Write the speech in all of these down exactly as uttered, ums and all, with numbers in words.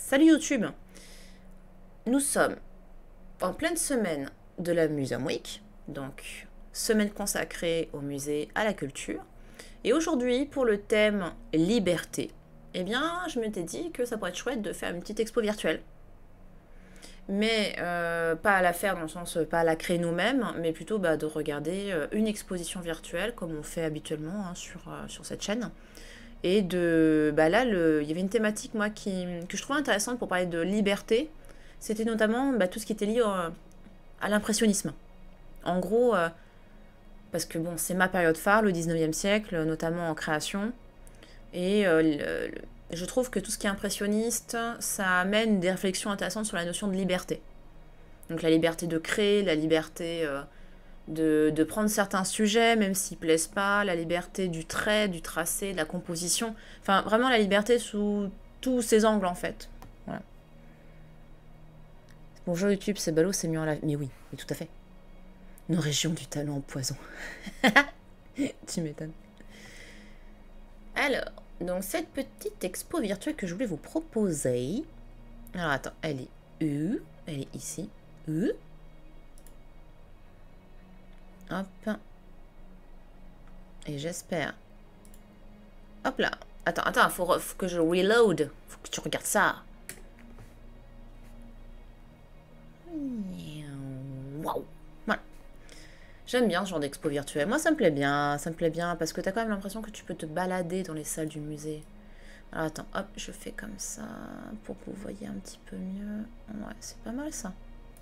Salut YouTube. Nous sommes en pleine semaine de la Museum Week, donc semaine consacrée au musée, à la culture. Et aujourd'hui, pour le thème liberté, eh bien, je m'étais dit que ça pourrait être chouette de faire une petite expo virtuelle. Mais euh, pas à la faire dans le sens, pas à la créer nous-mêmes, mais plutôt bah, de regarder euh, une exposition virtuelle comme on fait habituellement hein, sur, euh, sur cette chaîne. Et de, bah là, le, il y avait une thématique moi qui, que je trouvais intéressante pour parler de liberté. C'était notamment bah, tout ce qui était lié euh, à l'impressionnisme. En gros, euh, parce que bon, c'est ma période phare, le dix-neuvième siècle, notamment en création. Et euh, le, le, je trouve que tout ce qui est impressionniste, ça amène des réflexions intéressantes sur la notion de liberté. Donc la liberté de créer, la liberté euh, de, de prendre certains sujets, même s'ils ne plaisent pas, la liberté du trait, du tracé, de la composition. Enfin, vraiment la liberté sous tous ses angles, en fait. Voilà. Bonjour YouTube, c'est ballot, c'est mieux en live. Mais oui, mais tout à fait. Nos régions du talent en poison. Tu m'étonnes. Alors, donc cette petite expo virtuelle que je voulais vous proposer. Alors attends, elle est U, elle est ici. U. Hop. Et j'espère. Hop là. Attends, attends, faut, faut que je reload. Faut que tu regardes ça. Waouh. Voilà. J'aime bien ce genre d'expo virtuelle. Moi, ça me plaît bien. Ça me plaît bien parce que t'as quand même l'impression que tu peux te balader dans les salles du musée. Alors attends, hop, je fais comme ça pour que vous voyez un petit peu mieux. Ouais, c'est pas mal ça.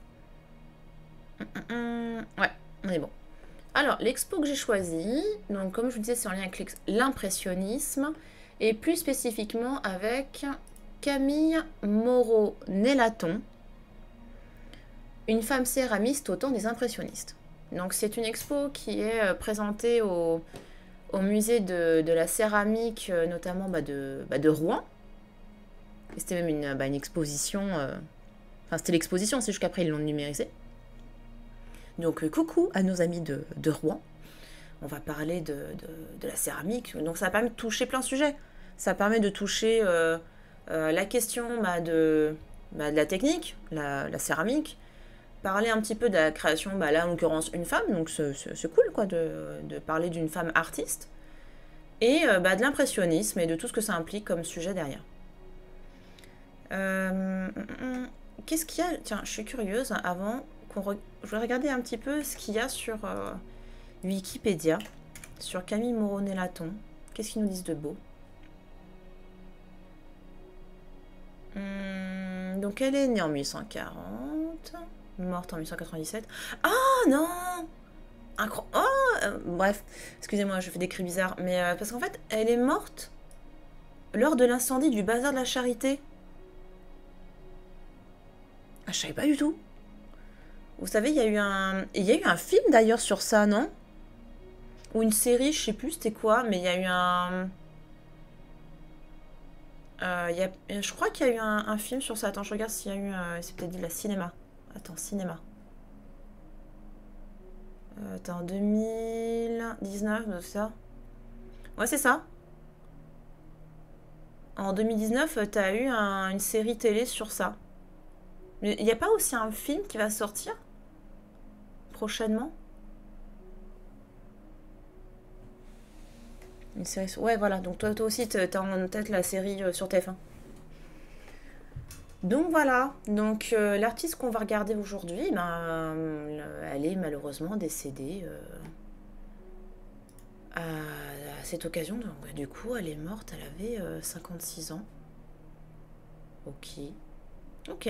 Ouais, on est bon. Alors, l'expo que j'ai choisie, donc comme je vous disais, c'est en lien avec l'impressionnisme, et plus spécifiquement avec Camille Moreau-Nélaton, une femme céramiste au temps des impressionnistes. Donc c'est une expo qui est présentée au, au musée de, de la céramique, notamment bah, de, bah, de Rouen. C'était même une, bah, une exposition, euh... enfin c'était l'exposition, c'est juste qu'après ils l'ont numérisée. Donc euh, coucou à nos amis de, de Rouen. On va parler de, de, de la céramique. Donc ça permet de toucher plein de sujets. Ça permet de toucher euh, euh, la question bah, de, bah, de la technique, la, la céramique. Parler un petit peu de la création, bah, là en l'occurrence une femme. Donc c'est cool quoi de, de parler d'une femme artiste. Et euh, bah, de l'impressionnisme et de tout ce que ça implique comme sujet derrière. Euh, Qu'est-ce qu'il y a? Tiens, je suis curieuse avant... Re... Je vais regarder un petit peu ce qu'il y a sur euh, Wikipédia, sur Camille Moreau-Nélaton. Qu'est-ce qu'ils nous disent de beau? hum, Donc elle est née en mille huit cent quarante, morte en mille huit cent quatre-vingt-dix-sept. Ah non Incro... Oh euh, Bref, excusez-moi, je fais des cris bizarres, mais euh, parce qu'en fait, elle est morte lors de l'incendie du bazar de la Charité. Ah, je savais pas du tout. Vous savez, il y a eu un, il y a eu un film d'ailleurs sur ça, non? Ou une série, je sais plus c'était quoi, mais il y a eu un... Euh, il y a... Je crois qu'il y a eu un, un film sur ça. Attends, je regarde s'il y a eu... Euh... C'est peut-être de la cinéma. Attends, cinéma. Euh, attends, deux mille dix-neuf, c'est ça? Ouais, c'est ça. En deux mille dix-neuf, t'as eu un... une série télé sur ça. Mais il n'y a pas aussi un film qui va sortir prochainement? Une série sur... Ouais, voilà. Donc toi, toi aussi, t'as en tête la série euh, sur T F un. Donc voilà. Donc euh, l'artiste qu'on va regarder aujourd'hui, ben, euh, elle est malheureusement décédée euh, à, à cette occasion. Donc du coup, elle est morte. Elle avait euh, cinquante-six ans. Ok. Ok.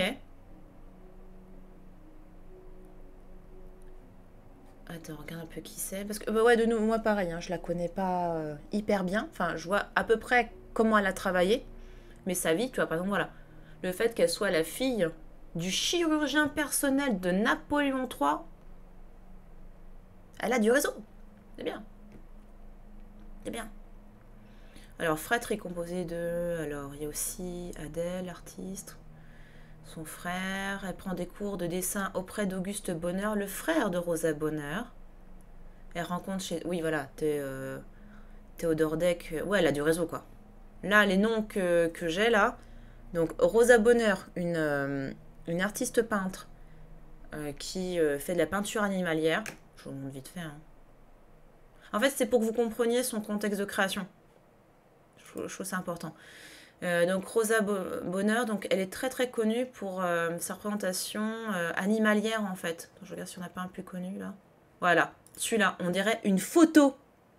Attends, regarde un peu qui c'est. Parce que, bah ouais, de nous, moi pareil, hein, je la connais pas euh, hyper bien. Enfin, je vois à peu près comment elle a travaillé. Mais sa vie, tu vois, par exemple, voilà. Le fait qu'elle soit la fille du chirurgien personnel de Napoléon trois, elle a du réseau. C'est bien. C'est bien. Alors, fratrie est composée de... Alors, il y a aussi Adèle, artiste. Son frère, elle prend des cours de dessin auprès d'Auguste Bonheur, le frère de Rosa Bonheur. Elle rencontre chez... Oui, voilà, euh, Théodore Deck. Ouais, elle a du réseau, quoi. Là, les noms que, que j'ai, là, Donc Rosa Bonheur, une, euh, une artiste peintre euh, qui euh, fait de la peinture animalière. Je vous montre vite fait. Hein. En fait, c'est pour que vous compreniez son contexte de création. Je, je trouve ça important. Euh, donc Rosa Bonheur, donc elle est très très connue pour euh, sa représentation euh, animalière en fait. Je regarde si on n'a pas un plus connu là. Voilà, celui-là, on dirait une photo.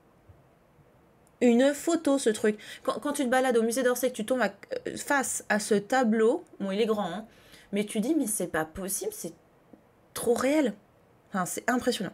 Une photo ce truc. Quand, quand tu te balades au musée d'Orsay, que tu tombes à, euh, face à ce tableau, bon il est grand, hein, mais tu dis mais c'est pas possible, c'est trop réel. Enfin, c'est impressionnant.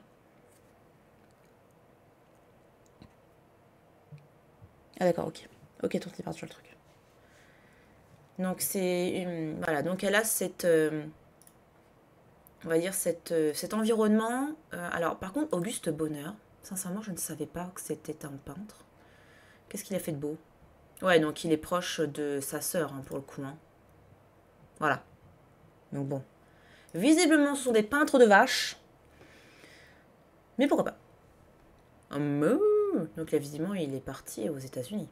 Ah d'accord, ok. Ok, ton part sur le truc. Donc c'est voilà, donc elle a cette euh, on va dire cette, euh, cet environnement. Euh, alors par contre Auguste Bonheur, sincèrement je ne savais pas que c'était un peintre. Qu'est-ce qu'il a fait de beau? Ouais, donc il est proche de sa sœur hein, pour le coup. Hein. Voilà. Donc bon. Visiblement ce sont des peintres de vaches. Mais pourquoi pas? Hum, donc là visiblement il est parti aux États-Unis.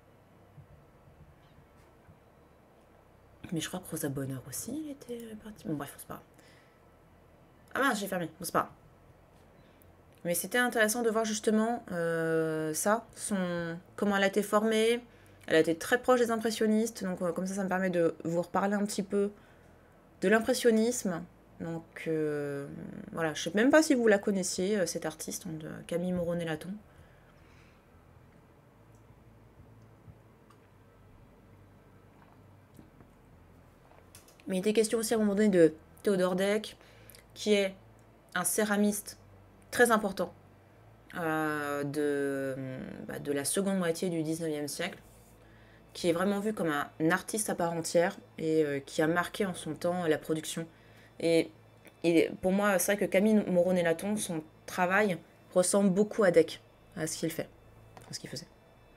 Mais je crois que Rosa Bonheur aussi, il était parti. Bon, bref, c'est pas grave. Ah mince, j'ai fermé. Bon, c'est pas grave. Mais c'était intéressant de voir justement euh, ça, son, comment elle a été formée. Elle a été très proche des impressionnistes. Donc, euh, comme ça, ça me permet de vous reparler un petit peu de l'impressionnisme. Donc, euh, voilà. Je sais même pas si vous la connaissiez, euh, cette artiste, de Camille Moreau-Nélaton. Mais il était question aussi à un moment donné de Théodore Deck, qui est un céramiste très important euh, de, bah, de la seconde moitié du dix-neuvième siècle, qui est vraiment vu comme un artiste à part entière et euh, qui a marqué en son temps la production. Et, et pour moi, c'est vrai que Camille Moreau-Nélaton, son travail ressemble beaucoup à Deck, à ce qu'il fait, à ce qu'il faisait.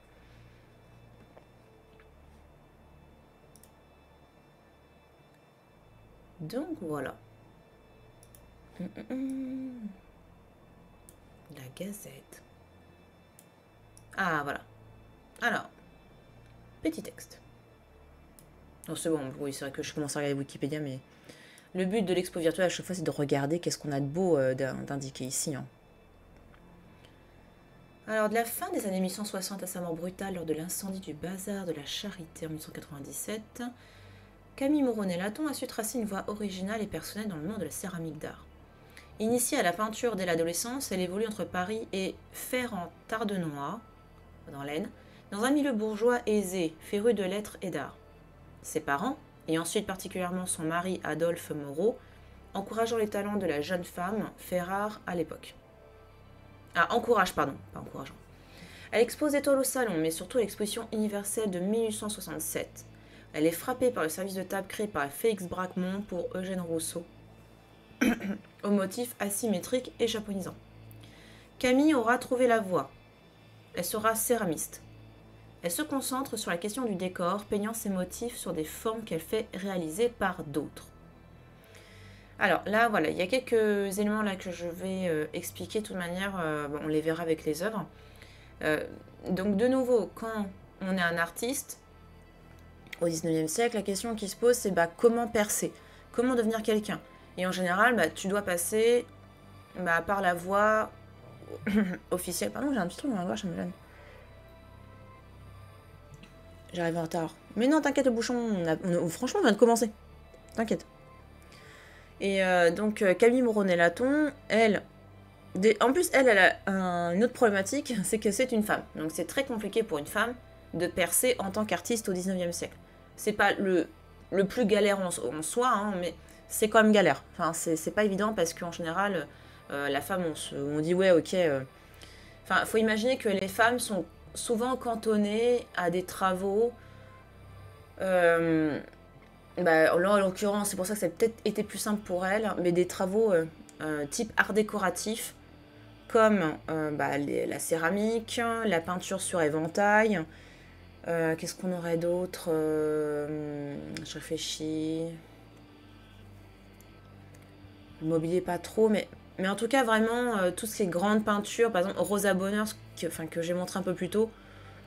Donc voilà. Hum, hum, hum. La Gazette. Ah, voilà. Alors, petit texte. Non, c'est bon, oui, c'est vrai que je commence à regarder Wikipédia, mais le but de l'expo virtuelle à chaque fois, c'est de regarder qu'est-ce qu'on a de beau euh, d'indiquer ici. Hein. Alors, de la fin des années mille huit cent soixante à sa mort brutale lors de l'incendie du bazar de la Charité en mille huit cent quatre-vingt-dix-sept, Camille Moreau-Nélaton a su tracer une voie originale et personnelle dans le monde de la céramique d'art. Initiée à la peinture dès l'adolescence, elle évolue entre Paris et Fer-en-Tardenois, dans l'Aisne, dans un milieu bourgeois aisé, féru de lettres et d'art. Ses parents, et ensuite particulièrement son mari Adolphe Moreau, encourageant les talents de la jeune femme, fait rare à l'époque. Ah, encourage, pardon, pas encourageant. Elle expose des toiles au salon, mais surtout à l'exposition universelle de mille huit cent soixante-sept. Elle est frappée par le service de table créé par Félix Bracquemond pour Eugène Rousseau, au motif asymétrique et japonisant. Camille aura trouvé la voie. Elle sera céramiste. Elle se concentre sur la question du décor, peignant ses motifs sur des formes qu'elle fait réaliser par d'autres. Alors là, voilà, il y a quelques éléments là que je vais euh, expliquer de toute manière, euh, bon, on les verra avec les œuvres. Euh, donc de nouveau, quand on est un artiste, au dix-neuvième siècle, la question qui se pose, c'est bah, comment percer, comment devenir quelqu'un. Et en général, bah, tu dois passer bah, par la voie officielle. Pardon, j'ai un petit truc dans la gorge, ça me gêne. J'arrive en retard. Mais non, t'inquiète, le bouchon, on a, on a, franchement, on vient de commencer. T'inquiète. Et euh, donc, euh, Camille Moreau-Nélaton, elle, des, en plus, elle, elle a un, une autre problématique, c'est que c'est une femme. Donc, c'est très compliqué pour une femme de percer en tant qu'artiste au dix-neuvième siècle. C'est pas le, le plus galère en, en soi, hein, mais c'est quand même galère. Enfin, c'est pas évident parce qu'en général, euh, la femme, on, se, on dit ouais, ok. Euh, enfin, il faut imaginer que les femmes sont souvent cantonnées à des travaux. Euh, bah, là, en l'occurrence, c'est pour ça que ça a peut-être été plus simple pour elle, mais des travaux euh, euh, type art décoratif, comme euh, bah, les, la céramique, la peinture sur éventail. Euh, Qu'est-ce qu'on aurait d'autre euh, Je réfléchis. Le mobilier, pas trop, mais, mais en tout cas, vraiment, euh, toutes ces grandes peintures, par exemple, Rosa Bonheur, que, enfin, que j'ai montré un peu plus tôt,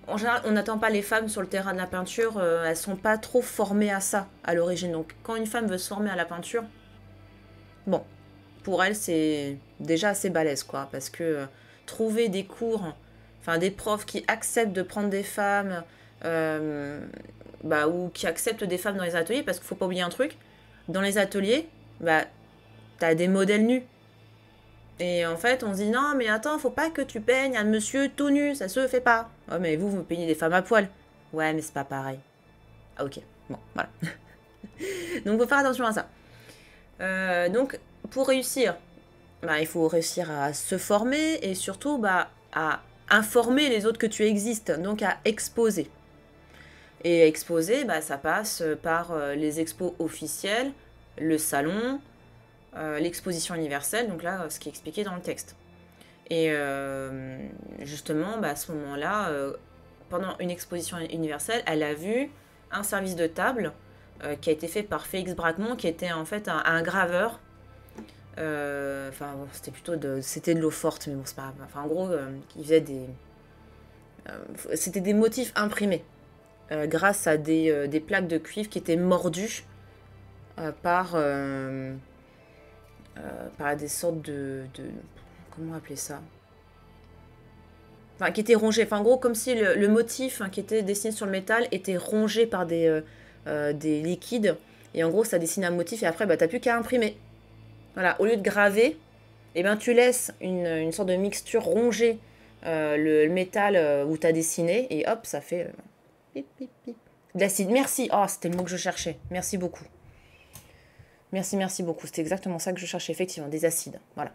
en général, on n'attend pas les femmes sur le terrain de la peinture, euh, elles sont pas trop formées à ça à l'origine. Donc quand une femme veut se former à la peinture, bon, pour elle c'est déjà assez balèze quoi, parce que euh, trouver des cours, enfin des profs qui acceptent de prendre des femmes, euh, bah, ou qui acceptent des femmes dans les ateliers, parce qu'il faut pas oublier un truc, dans les ateliers, bah t'as des modèles nus. Et en fait, on se dit non, mais attends, faut pas que tu peignes un monsieur tout nu, ça se fait pas. Oh, mais vous, vous peignez des femmes à poil. Ouais, mais c'est pas pareil. Ah, ok, bon, voilà. Donc, faut faire attention à ça. Euh, donc, pour réussir, bah, il faut réussir à se former et surtout bah, à informer les autres que tu existes, donc à exposer. Et exposer, bah, ça passe par euh, les expos officiels, le salon, Euh, l'exposition universelle, donc là, ce qui est expliqué dans le texte. Et euh, justement, bah, à ce moment-là, euh, pendant une exposition universelle, elle a vu un service de table euh, qui a été fait par Félix Braquemont, qui était en fait un, un graveur. Euh, enfin, bon, c'était plutôt de, c'était de l'eau forte, mais bon, c'est pas grave. Enfin, en gros, euh, il faisait des, euh, c'était des motifs imprimés euh, grâce à des, euh, des plaques de cuivre qui étaient mordues euh, par euh, Euh, par des sortes de, de... Comment appeler ça? Enfin, qui étaient rongés. Enfin, en gros, comme si le, le motif hein, qui était dessiné sur le métal était rongé par des, euh, euh, des liquides. Et en gros, ça dessine un motif et après, bah, t'as plus qu'à imprimer. Voilà, au lieu de graver, eh ben, tu laisses une, une sorte de mixture ronger euh, le, le métal euh, où t'as dessiné et hop, ça fait... Euh, pip, pip, pip. De l'acide. Merci. Oh, c'était le mot que je cherchais. Merci beaucoup. Merci, merci beaucoup. C'était exactement ça que je cherchais, effectivement, des acides. Voilà.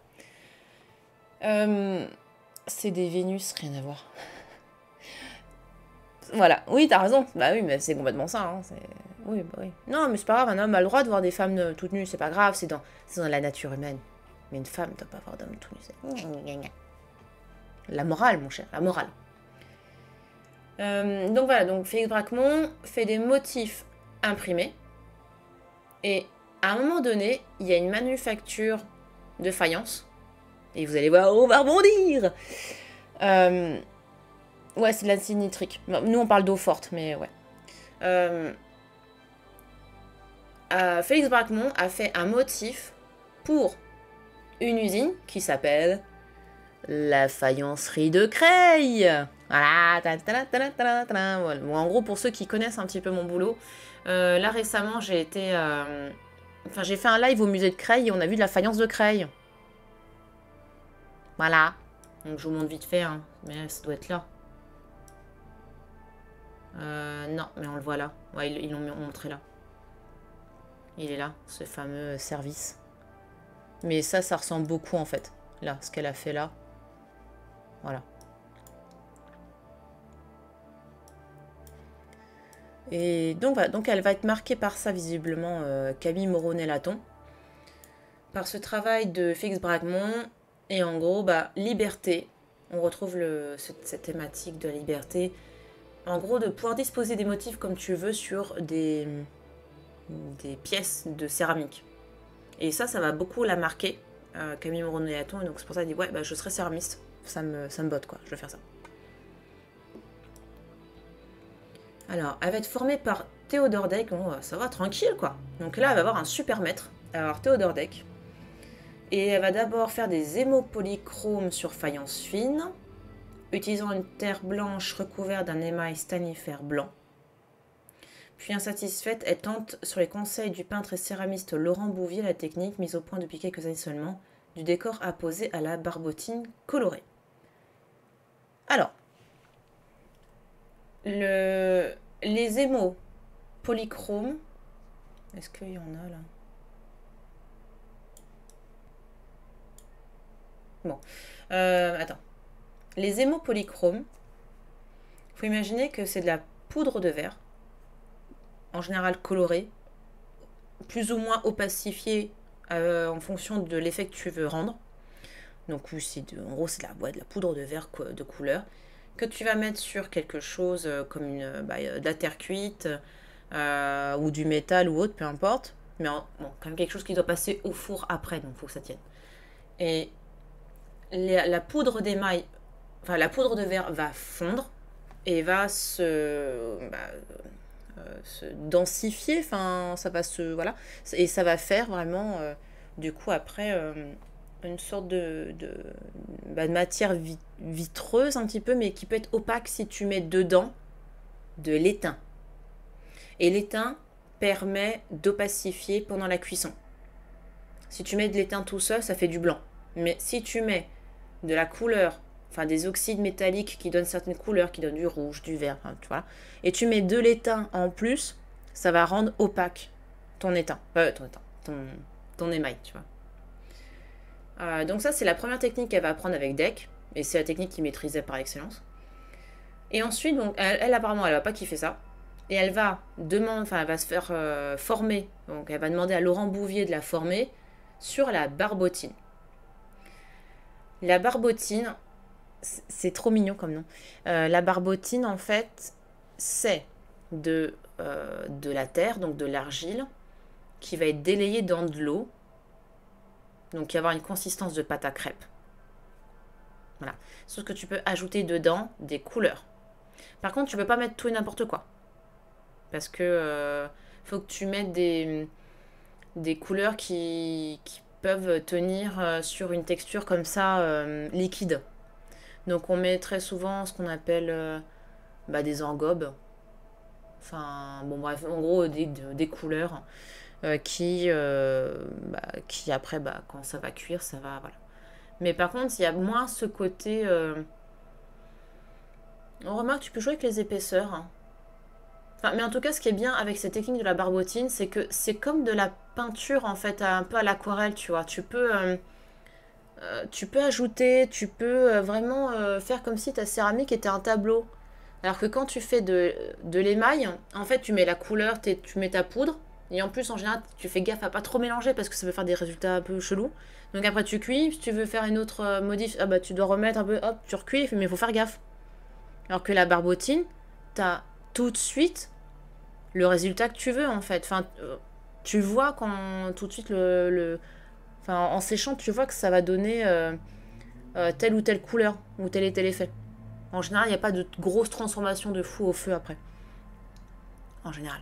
Euh, c'est des Vénus, rien à voir. Voilà. Oui, t'as raison. Bah oui, mais c'est complètement ça. Hein. Oui, bah oui. Non, mais c'est pas grave. Un homme a le droit de voir des femmes toutes nues. C'est pas grave. C'est dans, c'est dans la nature humaine. Mais une femme ne doit pas voir d'homme tout nu. La morale, mon cher. La morale. Euh, donc voilà. Donc Félix Braquemont fait des motifs imprimés. Et à un moment donné, il y a une manufacture de faïence. Et vous allez voir, on va rebondir. Euh, ouais, c'est de l'acide nitrique. Nous, on parle d'eau forte, mais ouais. Euh, euh, Félix Braquemont a fait un motif pour une usine qui s'appelle la faïencerie de Creil. Voilà. Bon, en gros, pour ceux qui connaissent un petit peu mon boulot, euh, là récemment, j'ai été... Euh, Enfin, j'ai fait un live au musée de Creil et on a vu de la faïence de Creil. Voilà. Donc, je vous montre vite fait, hein. Mais ça doit être là. Euh, non, mais on le voit là. Ouais, ils l'ont montré là. Il est là, ce fameux service. Mais ça, ça ressemble beaucoup, en fait. Là, ce qu'elle a fait là. Voilà. Et donc, voilà, donc elle va être marquée par ça, visiblement, euh, Camille Moreau-Nélaton. Par ce travail de Félix Braquemont. Et en gros, bah, liberté. On retrouve le, cette, cette thématique de la liberté. En gros, de pouvoir disposer des motifs comme tu veux sur des, des pièces de céramique. Et ça, ça va beaucoup la marquer, euh, Camille Moreau-Nélaton. Et donc, c'est pour ça qu'elle dit, ouais, bah, je serai céramiste. Ça me, ça me botte, quoi. Je vais faire ça. Alors, elle va être formée par Théodore Deck. Bon, ça va, tranquille, quoi. Donc là, elle va avoir un super maître. Alors, Théodore Deck. Et elle va d'abord faire des hémopolychromes sur faïence fine, utilisant une terre blanche recouverte d'un émail stannifère blanc. Puis insatisfaite, elle tente, sur les conseils du peintre et céramiste Laurent Bouvier, la technique, mise au point depuis quelques années seulement, du décor apposé à la barbotine colorée. Alors, le, les émaux polychromes, est-ce qu'il y en a là? Bon, euh, attends. Les émaux polychromes, il faut imaginer que c'est de la poudre de verre, en général colorée, plus ou moins opacifiée euh, en fonction de l'effet que tu veux rendre. Donc oui, de, en gros, c'est de la, ouais, de la poudre de verre de couleur que tu vas mettre sur quelque chose comme une, bah, de la terre cuite euh, ou du métal ou autre, peu importe. Mais en, bon, quand même quelque chose qui doit passer au four après, donc il faut que ça tienne. Et la, la poudre d'émail, enfin la poudre de verre va fondre et va se, bah, euh, se densifier, enfin ça va se, voilà, et ça va faire vraiment, euh, du coup après, euh, une sorte de, de, bah, de matière vi- vitreuse un petit peu, mais qui peut être opaque si tu mets dedans de l'étain. Et l'étain permet d'opacifier pendant la cuisson. Si tu mets de l'étain tout seul, ça fait du blanc. Mais si tu mets de la couleur, enfin des oxydes métalliques qui donnent certaines couleurs, qui donnent du rouge, du vert, enfin, tu vois, et tu mets de l'étain en plus, ça va rendre opaque ton étain, euh, ton étain, ton, ton émail, tu vois. Euh, donc ça, c'est la première technique qu'elle va apprendre avec Deck, et c'est la technique qu'il maîtrisait par excellence. Et ensuite, donc, elle, elle apparemment, elle va pas kiffer ça. Et elle va demander, enfin, elle va se faire euh, former. Donc, elle va demander à Laurent Bouvier de la former sur la barbotine. La barbotine, c'est trop mignon comme nom. Euh, la barbotine, en fait, c'est de, euh, de la terre, donc de l'argile, qui va être délayée dans de l'eau. Donc, il va y avoir une consistance de pâte à crêpes. Voilà. Sauf que tu peux ajouter dedans des couleurs. Par contre, tu peux pas mettre tout et n'importe quoi. Parce que euh, faut que tu mettes des, des couleurs qui, qui peuvent tenir euh, sur une texture comme ça euh, liquide. Donc on met très souvent ce qu'on appelle euh, bah, des engobes. Enfin, bon bref, en gros des, des couleurs euh, qui, euh, bah, qui après, bah, quand ça va cuire, ça va, voilà. Mais par contre, il y a moins ce côté... euh, on remarque, tu peux jouer avec les épaisseurs, hein. Enfin, mais en tout cas, ce qui est bien avec cette technique de la barbotine, c'est que c'est comme de la peinture, en fait, un peu à l'aquarelle, tu vois. Tu peux, euh, euh, tu peux ajouter, tu peux euh, vraiment euh, faire comme si ta céramique était un tableau. Alors que quand tu fais de, de l'émail, en fait, tu mets la couleur, tu mets ta poudre, et en plus, en général, tu fais gaffe à pas trop mélanger parce que ça peut faire des résultats un peu chelous. Donc après, tu cuis. Si tu veux faire une autre euh, modif, ah bah, tu dois remettre un peu, hop, tu recuis, mais il faut faire gaffe. Alors que la barbotine, t'as tout de suite le résultat que tu veux en fait. Enfin, euh, tu vois quand tout de suite le, le- enfin, en séchant, tu vois que ça va donner euh, euh, telle ou telle couleur ou tel et tel effet. En général, il n'y a pas de grosse transformation de fou au feu après. En général.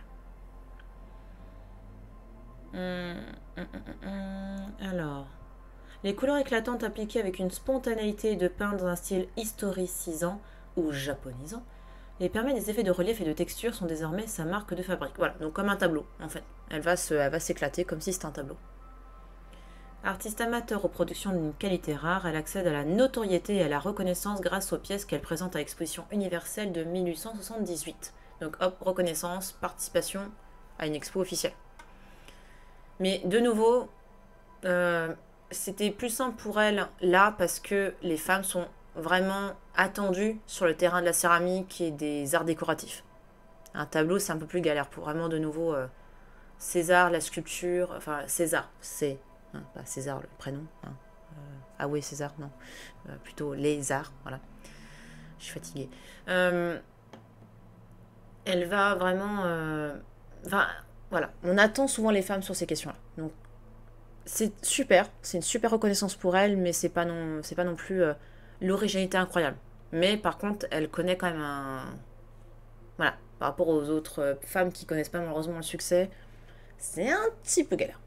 Hum, hum, hum, hum. Alors, les couleurs éclatantes appliquées avec une spontanéité de peint dans un style historicisant ou japonisant et permet des effets de relief et de texture sont désormais sa marque de fabrique. Voilà, donc comme un tableau en fait. Elle va se, elle va s'éclater comme si c'était un tableau. Artiste amateur aux productions d'une qualité rare, elle accède à la notoriété et à la reconnaissance grâce aux pièces qu'elle présente à l'exposition universelle de mille huit cent soixante-dix-huit. Donc hop, reconnaissance, participation à une expo officielle. Mais de nouveau, euh, c'était plus simple pour elle là parce que les femmes sont vraiment attendues sur le terrain de la céramique et des arts décoratifs. Un tableau, c'est un peu plus galère pour vraiment de nouveau euh, César, la sculpture, enfin César, c'est hein, pas César le prénom. Hein. Euh, ah oui, César, non. Euh, plutôt les arts, voilà. Je suis fatiguée. Euh, elle va vraiment. Euh, enfin, voilà. On attend souvent les femmes sur ces questions-là. Donc, c'est super. C'est une super reconnaissance pour elle, mais c'est pas non, c'est pas non plus euh, l'originalité incroyable. Mais par contre, elle connaît quand même un. Voilà. Par rapport aux autres euh, femmes qui connaissent pas malheureusement le succès, c'est un petit peu galère.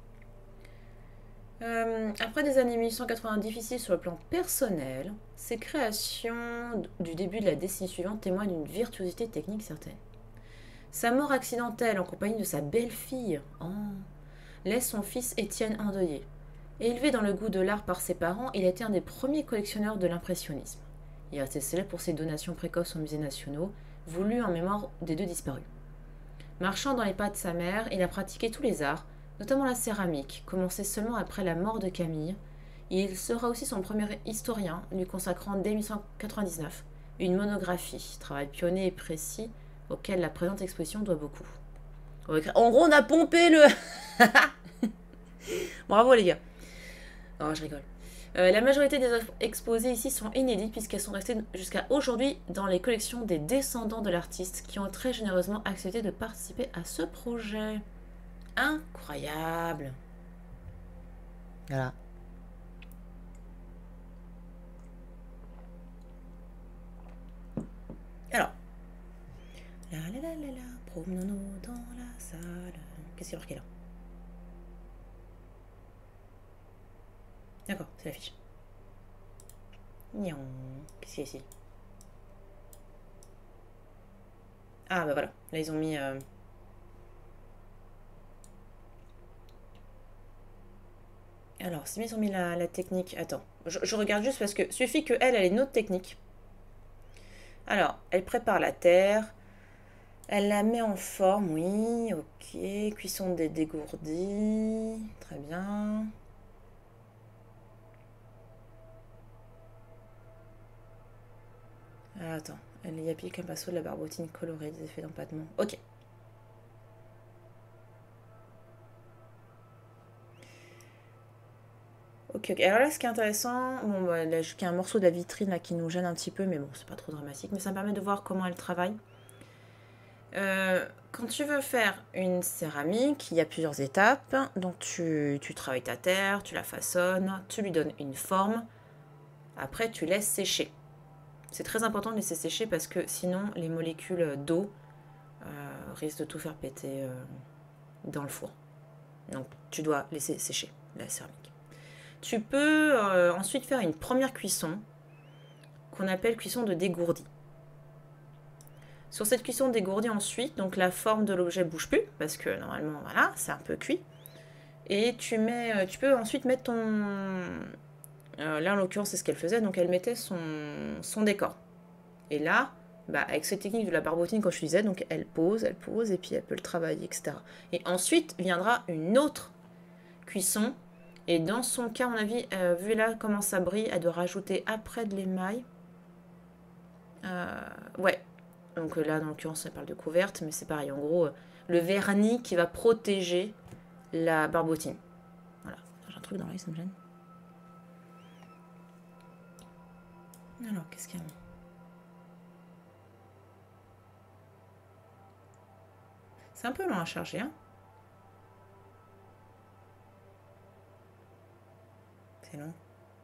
Euh, après des années mille huit cent quatre-vingts difficiles sur le plan personnel, ses créations du début de la décennie suivante témoignent d'une virtuosité technique certaine. Sa mort accidentelle en compagnie de sa belle-fille oh, laisse son fils Étienne endeuillé. Élevé dans le goût de l'art par ses parents, il était un des premiers collectionneurs de l'impressionnisme. Il est resté célèbre pour ses donations précoces aux musées nationaux, voulues en mémoire des deux disparus. Marchant dans les pas de sa mère, il a pratiqué tous les arts, notamment la céramique, commencée seulement après la mort de Camille. Et il sera aussi son premier historien, lui consacrant dès mille huit cent quatre-vingt-dix-neuf une monographie, travail pionnier et précis auquel la présente exposition doit beaucoup. En gros, on a pompé le... Bravo les gars. Oh, je rigole. Euh, la majorité des œuvres exposées ici sont inédites puisqu'elles sont restées jusqu'à aujourd'hui dans les collections des descendants de l'artiste qui ont très généreusement accepté de participer à ce projet. Incroyable. Voilà. Alors, La la la la la, promenons-nous dans la salle. Qu'est-ce qu'il y a marqué là? D'accord, c'est l'affiche. Nion. Qu'est-ce qu'il y a ici? Ah bah voilà, là ils ont mis... Euh... Alors, si ils ont mis la, la technique... Attends, je, je regarde juste parce que suffit qu'elle, elle ait une autre technique. Alors, elle prépare la terre. Elle la met en forme, oui, ok. Cuisson des dégourdis, très bien. Ah, attends, elle y applique un pinceau de la barbotine colorée, des effets d'empattement. Ok. Ok, ok. Alors là, ce qui est intéressant, bon, bah, là, il y a un morceau de la vitrine là qui nous gêne un petit peu, mais bon, c'est pas trop dramatique, mais ça me permet de voir comment elle travaille. Euh, quand tu veux faire une céramique, il y a plusieurs étapes. Donc tu, tu travailles ta terre, tu la façonnes, tu lui donnes une forme. Après, tu laisses sécher. C'est très important de laisser sécher parce que sinon, les molécules d'eau euh, risquent de tout faire péter euh, dans le four. Donc tu dois laisser sécher la céramique. Tu peux euh, ensuite faire une première cuisson qu'on appelle cuisson de dégourdi. Sur cette cuisson dégourdie ensuite, donc la forme de l'objet bouge plus parce que normalement voilà, c'est un peu cuit. Et tu mets, tu peux ensuite mettre ton, euh, là en l'occurrence c'est ce qu'elle faisait, donc elle mettait son, son décor. Et là, bah, avec cette technique de la barbotine comme je disais, donc elle pose, elle pose et puis elle peut le travailler, et cetera. Et ensuite viendra une autre cuisson. Et dans son cas, à mon avis, euh, vu là comment ça brille, elle doit rajouter après de l'émail. Euh, ouais. Donc là, dans l'occurrence, elle parle de couverte, mais c'est pareil. En gros, le vernis qui va protéger la barbotine. Voilà. J'ai un truc dans l'œil, ça me gêne. Alors, qu'est-ce qu'il y a? C'est un peu long à charger, hein. C'est long.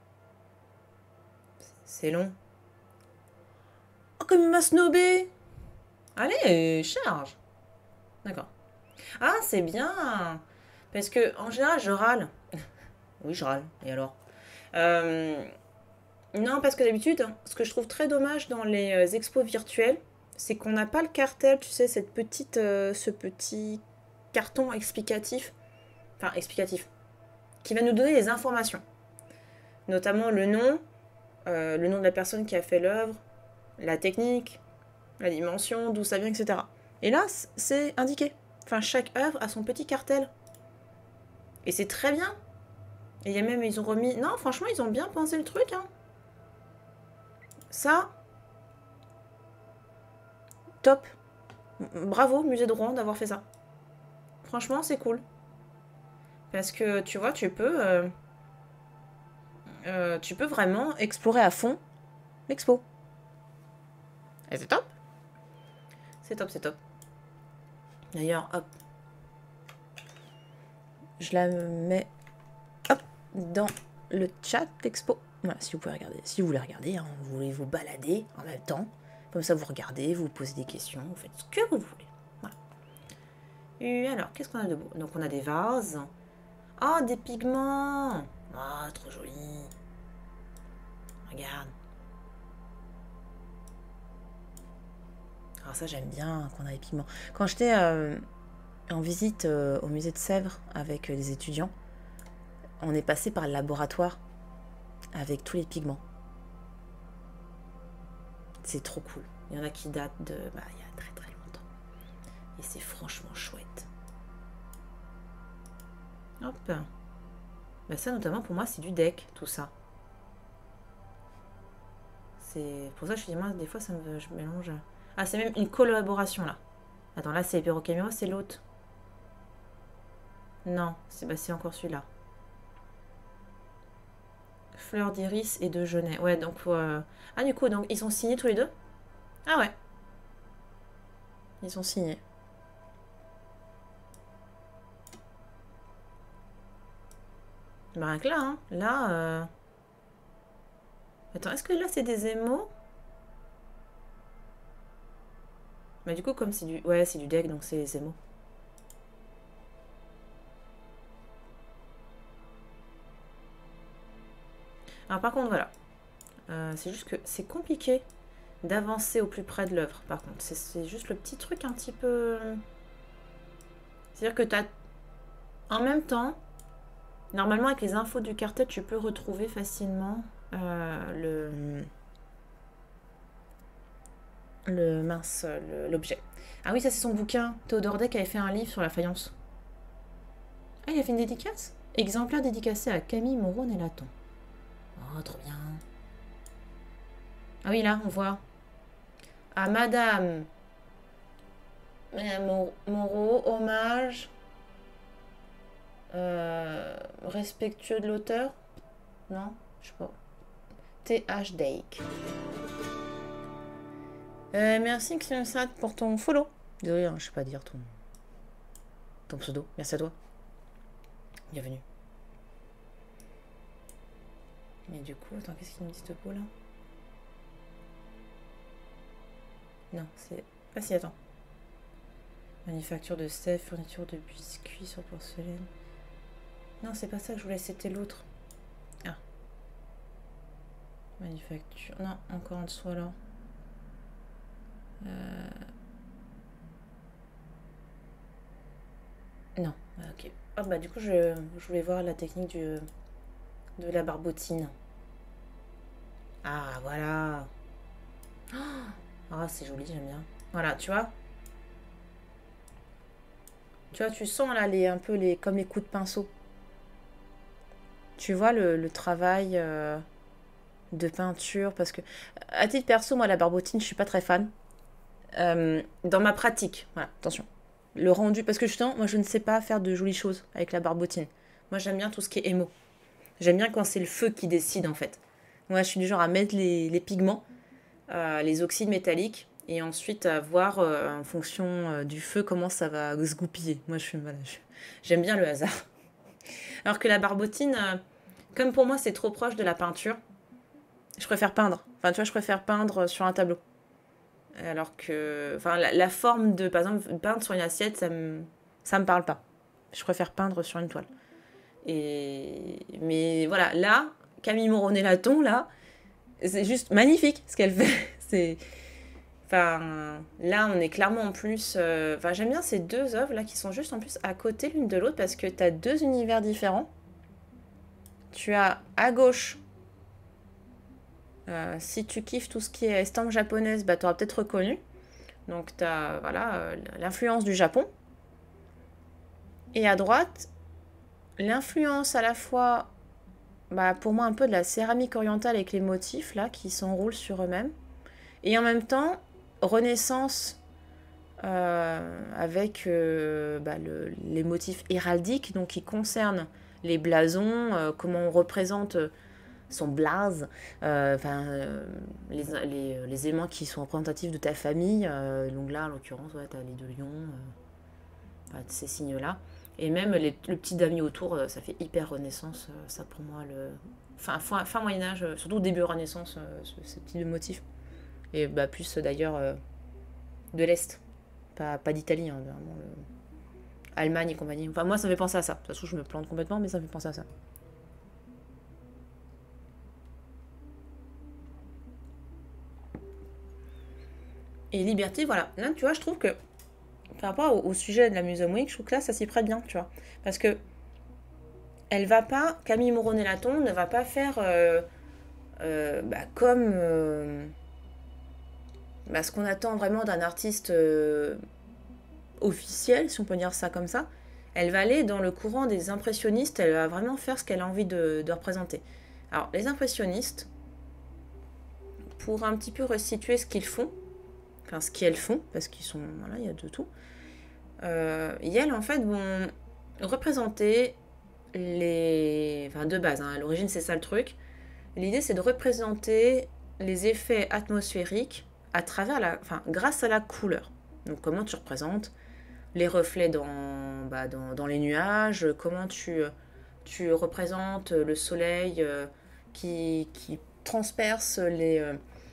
C'est long. Oh, comme il m'a snobé! Allez, charge! D'accord. Ah, c'est bien! Parce que, en général, je râle. Oui, je râle. Et alors? euh, Non, parce que d'habitude, ce que je trouve très dommage dans les expos virtuels, c'est qu'on n'a pas le cartel, tu sais, cette petite, euh, ce petit carton explicatif, enfin explicatif, qui va nous donner les informations, notamment le nom, euh, le nom de la personne qui a fait l'œuvre, la technique, la dimension, d'où ça vient, et cetera. Et là, c'est indiqué. Enfin, chaque œuvre a son petit cartel. Et c'est très bien. Et il y a même, ils ont remis... Non, franchement, ils ont bien pensé le truc, hein. Ça, top. Bravo, Musée de Rouen, d'avoir fait ça. Franchement, c'est cool. Parce que, tu vois, tu peux... Euh, euh, tu peux vraiment explorer à fond l'expo. Et c'est top. C'est top, c'est top. D'ailleurs, hop. Je la mets, hop, dans le chat l'expo. Voilà, si vous pouvez regarder. Si vous voulez regarder, hein, vous voulez vous balader en même temps. Comme ça, vous regardez, vous posez des questions, vous faites ce que vous voulez. Voilà. Et alors, qu'est-ce qu'on a de beau? Donc, on a des vases. Oh, des pigments. Ah, oh, trop joli. Regarde. Alors ça, j'aime bien qu'on a des pigments. Quand j'étais euh, en visite euh, au musée de Sèvres avec euh, les étudiants, on est passé par le laboratoire avec tous les pigments. C'est trop cool. Il y en a qui datent de... Bah, il y a très très longtemps. Et c'est franchement chouette. Hop. Bah ça, notamment, pour moi, c'est du deck, tout ça. C'est pour ça que je dis, moi, des fois, ça me, je mélange... Ah, c'est même une collaboration, là. Attends, là, c'est Perroquet, c'est l'autre. Non, c'est bah, encore celui-là. Fleur d'iris et de genêt. Ouais, donc... Euh... Ah, du coup, donc, ils sont signés tous les deux? Ah ouais. Ils sont signés. Bah, rien que là, hein. Là... Euh... Attends, est-ce que là, c'est des émaux? Mais du coup, comme c'est du... Ouais, c'est du deck, donc c'est Zemo. Alors par contre, voilà. Euh, c'est juste que c'est compliqué d'avancer au plus près de l'œuvre, par contre. C'est juste le petit truc un petit peu... C'est-à-dire que tu as... En même temps, normalement, avec les infos du cartel, tu peux retrouver facilement euh, le... Le mince, l'objet. Ah oui, ça c'est son bouquin. Théodore Deck avait fait un livre sur la faïence. Ah, il a fait une dédicace. Exemplaire dédicacé à Camille Moreau-Nélaton. Oh, trop bien. Ah oui, là, on voit. À Madame Moreau, hommage. Euh, respectueux de l'auteur. Non, je sais pas. T H Dake. Euh, merci Xenosat pour ton follow. Désolé, hein, je sais pas dire ton, ton pseudo. Merci à toi. Bienvenue. Mais du coup, attends, qu'est-ce qu'il me dit ce pot là? Non, c'est... Ah si, attends. Manufacture de sève, fourniture de biscuits sur porcelaine. Non, c'est pas ça que je voulais, c'était l'autre. Ah. Manufacture... Non, encore en dessous alors. Euh... Non, ok. Ah bah du coup, je, je voulais voir la technique du, de la barbotine. Ah, voilà. Ah, c'est joli, j'aime bien. Voilà, tu vois. Tu vois, tu sens là, les, un peu les, comme les coups de pinceau. Tu vois le, le travail euh, de peinture. Parce que, à titre perso, moi, la barbotine, je suis pas très fan. Euh, dans ma pratique, voilà, attention. Le rendu, parce que justement, moi, je ne sais pas faire de jolies choses avec la barbotine. Moi, j'aime bien tout ce qui est émo. J'aime bien quand c'est le feu qui décide, en fait. Moi, je suis du genre à mettre les, les pigments, euh, les oxydes métalliques, et ensuite à voir euh, en fonction euh, du feu comment ça va se goupiller. Moi, je suis voilà, je- j'aime bien le hasard. Alors que la barbotine, euh, comme pour moi, c'est trop proche de la peinture, je préfère peindre. Enfin, tu vois, je préfère peindre sur un tableau. Alors que, enfin, la, la forme de, par exemple, peindre sur une assiette, ça me, ça me parle pas. Je préfère peindre sur une toile. Et, mais voilà, là, Camille Moreau-Nélaton, là, c'est juste magnifique ce qu'elle fait. C'est, enfin, là, on est clairement en plus. euh, Enfin, j'aime bien ces deux œuvres là qui sont juste en plus à côté l'une de l'autre parce que tu as deux univers différents. Tu as à gauche, euh, si tu kiffes tout ce qui est estampes japonaises, bah, tu auras peut-être reconnu. Donc, tu as voilà, euh, l'influence du Japon. Et à droite, l'influence à la fois, bah, pour moi, un peu de la céramique orientale avec les motifs là qui s'enroulent sur eux-mêmes. Et en même temps, Renaissance euh, avec euh, bah, le, les motifs héraldiques, donc qui concernent les blasons, euh, comment on représente son blaze, euh, enfin, euh, les, les, les éléments qui sont représentatifs de ta famille. Euh, donc là, en l'occurrence, ouais, tu as les deux lions, euh, bah, ces signes-là. Et même les, le petit damier autour, euh, ça fait hyper Renaissance, euh, ça pour moi, le... Enfin, fin, fin Moyen-Âge, euh, surtout début Renaissance, euh, ce, ce type de motif. Et bah, plus euh, d'ailleurs euh, de l'Est, pas, pas d'Italie, hein, vraiment, le... Allemagne et compagnie. Enfin, moi, ça me fait penser à ça. De toute façon, je me plante complètement, mais ça me fait penser à ça. Et liberté, voilà. Là, tu vois, je trouve que par rapport au, au sujet de la Museum Week, je trouve que là, ça s'y prête bien, tu vois. Parce que elle va pas, Camille Moreau-Nélaton ne va pas faire euh, euh, bah, comme euh, bah, ce qu'on attend vraiment d'un artiste euh, officiel, si on peut dire ça comme ça. Elle va aller dans le courant des impressionnistes, elle va vraiment faire ce qu'elle a envie de, de représenter. Alors, les impressionnistes, pour un petit peu resituer ce qu'ils font, enfin ce qu'elles font, parce qu'ils sont, voilà, il y a de tout, euh, et elles, en fait, vont représenter les... Enfin, de base, hein, à l'origine, c'est ça le truc. L'idée, c'est de représenter les effets atmosphériques à travers la... Enfin, grâce à la couleur. Donc, comment tu représentes les reflets dans, bah, dans, dans les nuages, comment tu, tu représentes le soleil euh, qui, qui transperce les, euh,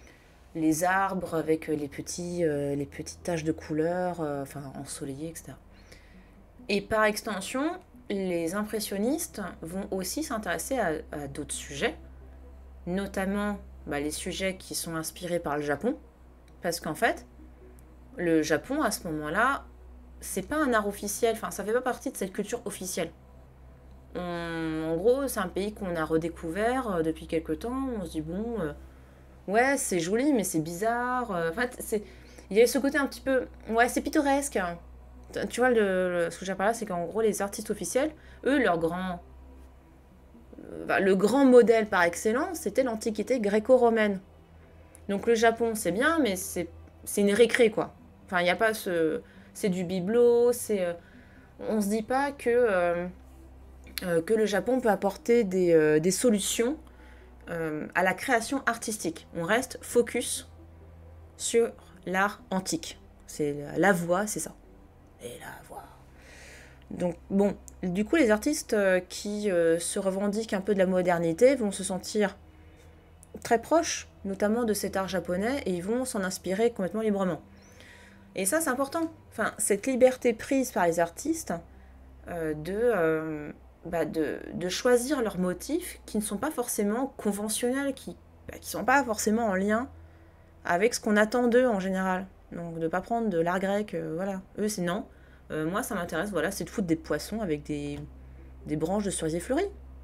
les arbres avec les, petits, euh, les petites taches de couleur, euh, enfin ensoleillées, et cetera. Et par extension, les impressionnistes vont aussi s'intéresser à, à d'autres sujets, notamment bah, les sujets qui sont inspirés par le Japon, parce qu'en fait, le Japon, à ce moment-là, c'est pas un art officiel, enfin, ça fait pas partie de cette culture officielle. On- en gros, c'est un pays qu'on a redécouvert euh, depuis quelques temps. On se dit, bon, euh, ouais, c'est joli, mais c'est bizarre. euh, En fait, c'est... il y a ce côté un petit peu. Ouais, c'est pittoresque. Hein. Tu vois, le, le- ce que j'ai parlé là, c'est qu'en gros, les artistes officiels, eux, leur grand. euh, bah, le grand modèle par excellence, c'était l'Antiquité gréco-romaine. Donc le Japon, c'est bien, mais c'est c'est une récré, quoi. Enfin, il n'y a pas ce. C'est du bibelot, c'est. euh, On se dit pas que, euh, euh, que le Japon peut apporter des, euh, des solutions euh, à la création artistique. On reste focus sur l'art antique. C'est la, la voix, c'est ça. Et la voix. Donc bon, du coup, les artistes euh, qui euh, se revendiquent un peu de la modernité vont se sentir très proches, notamment de cet art japonais, et ils vont s'en inspirer complètement librement. Et ça, c'est important. Enfin, cette liberté prise par les artistes euh, de, euh, bah, de, de choisir leurs motifs qui ne sont pas forcément conventionnels, qui bah, qui sont pas forcément en lien avec ce qu'on attend d'eux en général. Donc de pas prendre de l'art grec, euh, voilà. Eux, c'est non. Euh, moi, ça m'intéresse, voilà, c'est de foutre des poissons avec des, des branches de cerisier fleuri.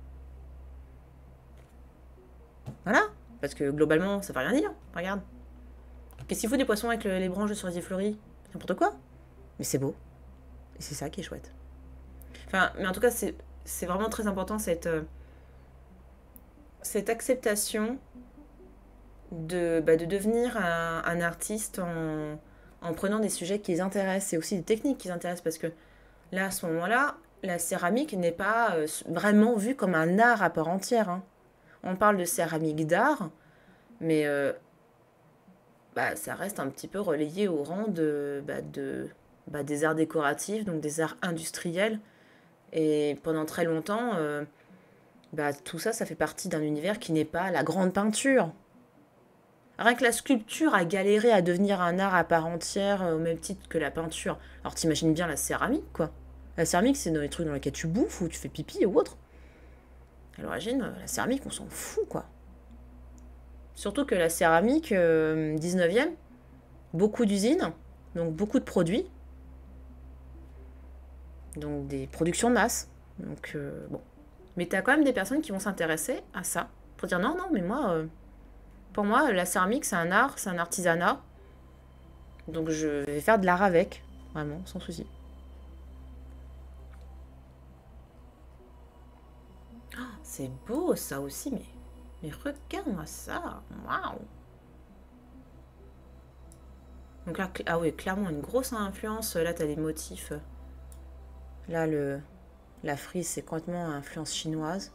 Voilà. Parce que globalement, ça veut rien dire. Regarde. Qu'est-ce qu'il faut des poissons avec le- les branches de cerisier fleuri? N'importe quoi. Mais c'est beau. Et c'est ça qui est chouette. Enfin, mais en tout cas, c'est c'est vraiment très important cette, euh, cette acceptation de, bah, de devenir un, un artiste en, en prenant des sujets qui les intéressent et aussi des techniques qui les intéressent parce que là, à ce moment-là, la céramique n'est pas euh, vraiment vue comme un art à part entière. Hein. On parle de céramique d'art, mais euh, bah, ça reste un petit peu relayé au rang de, bah, de, bah, des arts décoratifs, donc des arts industriels. Et pendant très longtemps, euh, bah, tout ça, ça fait partie d'un univers qui n'est pas la grande peinture. Rien que la sculpture a galéré à devenir un art à part entière euh, au même titre que la peinture. Alors t'imagines bien la céramique, quoi. La céramique, c'est dans les trucs dans lesquels tu bouffes ou tu fais pipi ou autre. À l'origine, euh, la céramique, on s'en fout, quoi. Surtout que la céramique, euh, dix-neuvième, beaucoup d'usines, donc beaucoup de produits, donc des productions de masse. Donc, euh, bon. Mais t'as quand même des personnes qui vont s'intéresser à ça, pour dire non, non, mais moi, euh, pour moi, la céramique, c'est un art, c'est un artisanat, donc je vais faire de l'art avec, vraiment, sans souci. C'est beau ça aussi, mais, mais regarde-moi ça. Waouh! Donc là, ah oui, clairement une grosse influence. Là, t'as des motifs. Là, le, la frise, c'est complètement influence chinoise.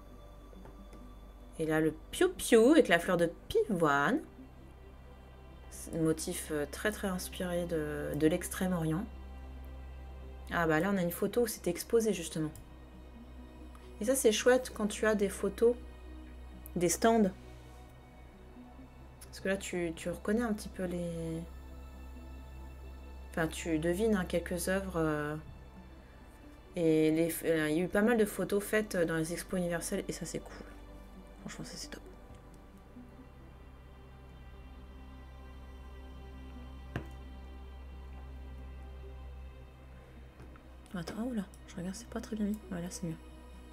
Et là, le piou-piou avec la fleur de pivoine. C'est un motif très très inspiré de, de l'Extrême-Orient. Ah bah là, on a une photo où c'est exposé justement. Et ça, c'est chouette quand tu as des photos, des stands. Parce que là, tu, tu reconnais un petit peu les... Enfin, tu devines hein, quelques œuvres. Euh, et les, euh, il y a eu pas mal de photos faites dans les expos universelles. Et ça, c'est cool. Franchement, ça, c'est top. Attends, oh là, je regarde, c'est pas très bien mis. Voilà, c'est mieux.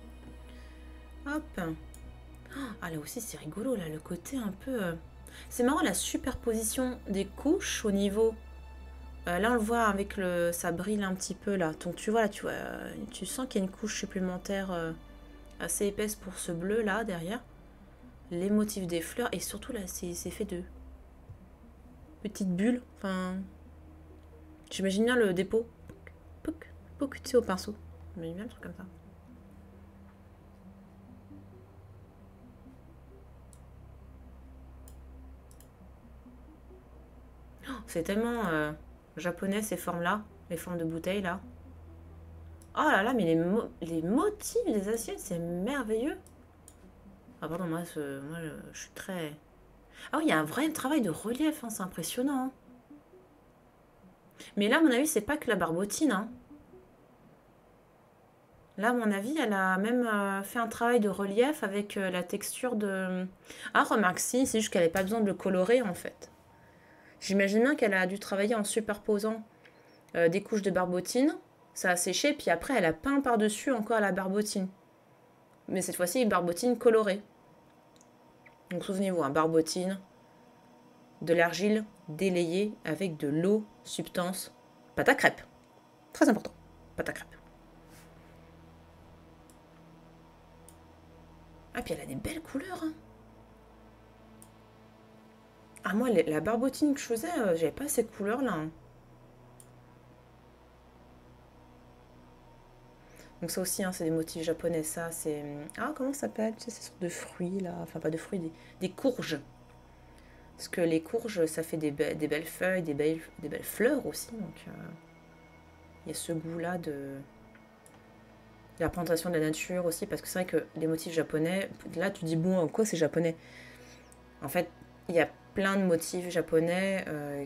Hop. Ah, là aussi, c'est rigolo, là, le côté un peu... Euh... C'est marrant, la superposition des couches au niveau... Euh, là, on le voit avec le... Ça brille un petit peu, là. Donc, tu vois, là, tu vois... Euh, tu sens qu'il y a une couche supplémentaire euh, assez épaisse pour ce bleu, là, derrière. Les motifs des fleurs. Et surtout, là, c'est fait de... petites bulles. Enfin... J'imagine bien le dépôt. Pouc, pouc, tu sais, au pinceau. J'imagine bien un truc comme ça. C'est tellement euh, japonais ces formes-là, les formes de bouteilles là. Oh là là, mais les, mo les motifs des assiettes, c'est merveilleux. Ah pardon, moi, ce, moi je, je suis très... Ah oui, il y a un vrai travail de relief, hein, c'est impressionnant, hein. Mais là, à mon avis, c'est pas que la barbotine, hein. Là, à mon avis, elle a même euh, fait un travail de relief avec euh, la texture de... Ah, remarque, si, c'est juste qu'elle n'avait pas besoin de le colorer, en fait. J'imagine bien qu'elle a dû travailler en superposant euh, des couches de barbotine. Ça a séché, puis après, elle a peint par-dessus encore la barbotine. Mais cette fois-ci, une barbotine colorée. Donc, souvenez-vous, un barbotine, de l'argile délayée avec de l'eau, substance, pâte à crêpes. Très important, pâte à crêpes. Ah, puis elle a des belles couleurs, hein. Ah, moi, la barbotine que je faisais, euh, j'avais pas ces couleurs-là, hein. Donc ça aussi, hein, c'est des motifs japonais, ça, c'est... Ah, comment ça s'appelle? Tu sais, ces sortes de fruits, là. Enfin, pas de fruits, des, des courges. Parce que les courges, ça fait des, be des belles feuilles, des belles, des belles fleurs aussi. Donc, euh, il y a ce goût-là de... de la représentation de la nature aussi. Parce que c'est vrai que les motifs japonais, là, tu dis, bon, en quoi c'est japonais? En fait, il y a plein de motifs japonais euh,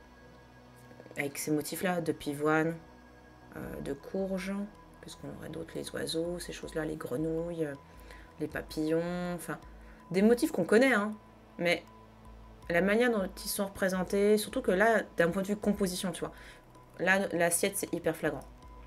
avec ces motifs-là, de pivoine, euh, de courge. Qu'est-ce qu'on aurait d'autre? Les oiseaux, ces choses-là, les grenouilles, euh, les papillons, enfin, des motifs qu'on connaît, hein. Mais la manière dont ils sont représentés, surtout que là, d'un point de vue composition, tu vois, là, l'assiette, c'est hyper flagrant.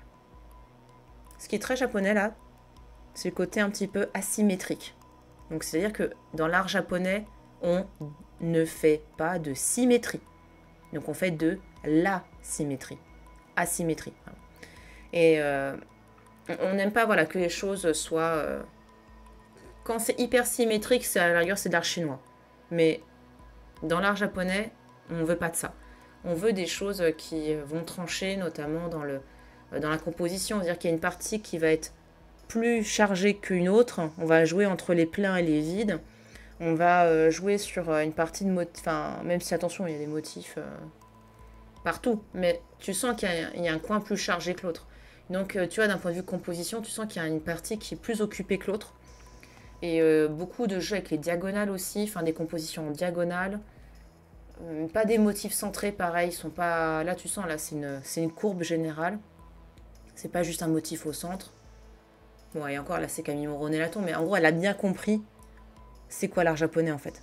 Ce qui est très japonais, là, c'est le côté un petit peu asymétrique. Donc, c'est-à-dire que dans l'art japonais, on ne fait pas de symétrie. Donc, on fait de la symétrie. Asymétrie. Et euh, on n'aime pas, voilà, que les choses soient... Euh, quand c'est hyper symétrique, c'est à la rigueur, c'est de l'art chinois. Mais dans l'art japonais, on ne veut pas de ça. On veut des choses qui vont trancher, notamment dans, le, dans la composition. C'est-à-dire qu'il y a une partie qui va être plus chargée qu'une autre. On va jouer entre les pleins et les vides. On va jouer sur une partie de motifs. Enfin, même si, attention, il y a des motifs euh, partout. Mais tu sens qu'il y, y a un coin plus chargé que l'autre. Donc, tu vois, d'un point de vue composition, tu sens qu'il y a une partie qui est plus occupée que l'autre. Et euh, beaucoup de jeux avec les diagonales aussi, enfin des compositions en diagonale. Euh, pas des motifs centrés, pareil, ils sont pas... Là, tu sens, là, c'est une, c'est une courbe générale. C'est pas juste un motif au centre. Bon, et encore, là, c'est Camille Moroney-Laton, mais en gros, elle a bien compris c'est quoi l'art japonais, en fait.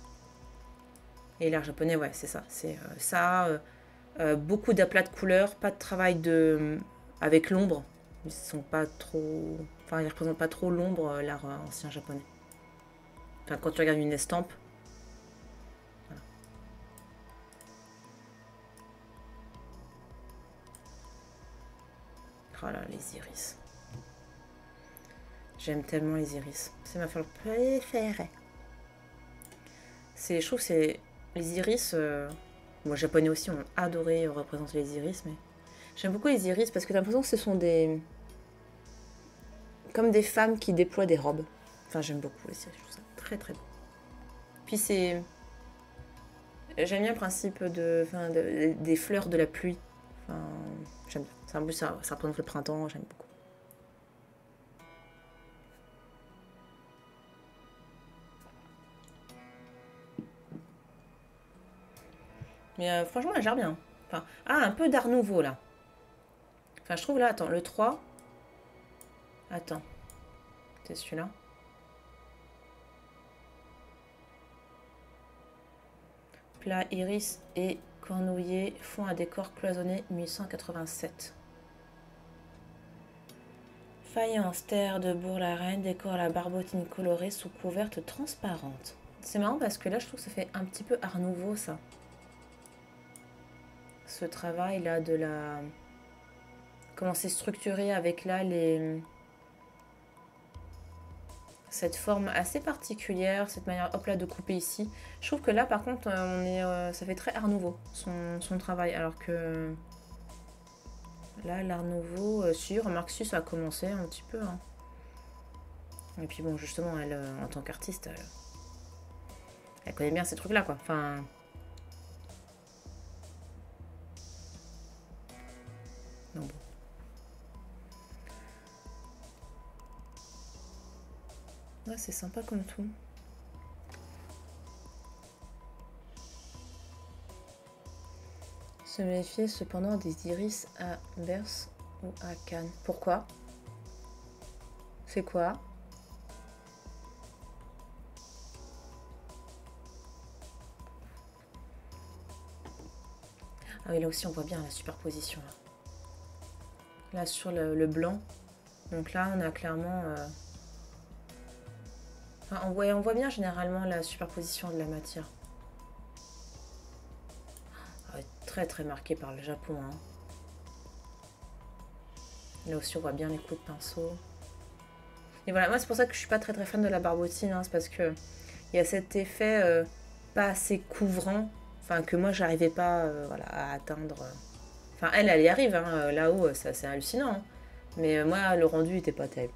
Et l'art japonais, ouais, c'est ça. C'est euh, ça, euh, euh, beaucoup d'aplats de couleurs, pas de travail de... avec l'ombre. Ils sont pas trop... Enfin, ils représentent pas trop l'ombre, euh, l'art euh, ancien japonais. Enfin, quand tu regardes une estampe, oh là, les iris. J'aime tellement les iris. C'est ma fleur préférée. C'est, je trouve que c'est... Les iris... Euh, moi, les japonais aussi ont adoré représenter les iris, mais... J'aime beaucoup les iris parce que j'ai l'impression que ce sont des... Comme des femmes qui déploient des robes. Enfin, j'aime beaucoup les iris. Je trouve ça très très beau. Puis c'est... J'aime bien le principe de, enfin, de, des fleurs de la pluie. Enfin, j'aime bien. En plus, ça, ça représente le printemps, j'aime beaucoup. Mais euh, franchement, elle gère bien. Enfin, ah, un peu d'art nouveau, là. Enfin, je trouve, là, attends, le trois... Attends. C'est celui-là. Plat, iris et cornouiller font un décor cloisonné mille huit cent quatre-vingt-sept. Faïence, terre de Bourg-la-Reine décore la barbotine colorée sous couverte transparente. C'est marrant parce que là, je trouve que ça fait un petit peu art nouveau, ça. Ce travail-là de la... Comment c'est structuré avec là les... Cette forme assez particulière, cette manière hop là de couper ici. Je trouve que là par contre on est, euh, ça fait très art nouveau son, son travail, alors que là l'art nouveau, euh, si remarque si ça a commencé un petit peu. Hein. Et puis bon justement elle euh, en tant qu'artiste, elle, elle connaît bien ces trucs là quoi. Enfin. Non bon. Ouais, c'est sympa comme tout. Se méfier cependant des iris à Berce ou à Cannes. Pourquoi? C'est quoi? Ah oui, là aussi on voit bien la superposition. Là, là sur le, le blanc. Donc là on a clairement... Euh... Enfin, on, voit, on voit bien généralement la superposition de la matière. Ah, très très marqué par le Japon. Hein. Là aussi on voit bien les coups de pinceau. Et voilà, moi c'est pour ça que je suis pas très très fan de la barbotine. Hein, c'est parce que il y a cet effet euh, pas assez couvrant. Enfin, que moi j'arrivais pas euh, voilà, à atteindre. Enfin, elle, elle y arrive. Hein, là-haut, c'est hallucinant. Hein. Mais euh, moi, le rendu était pas terrible.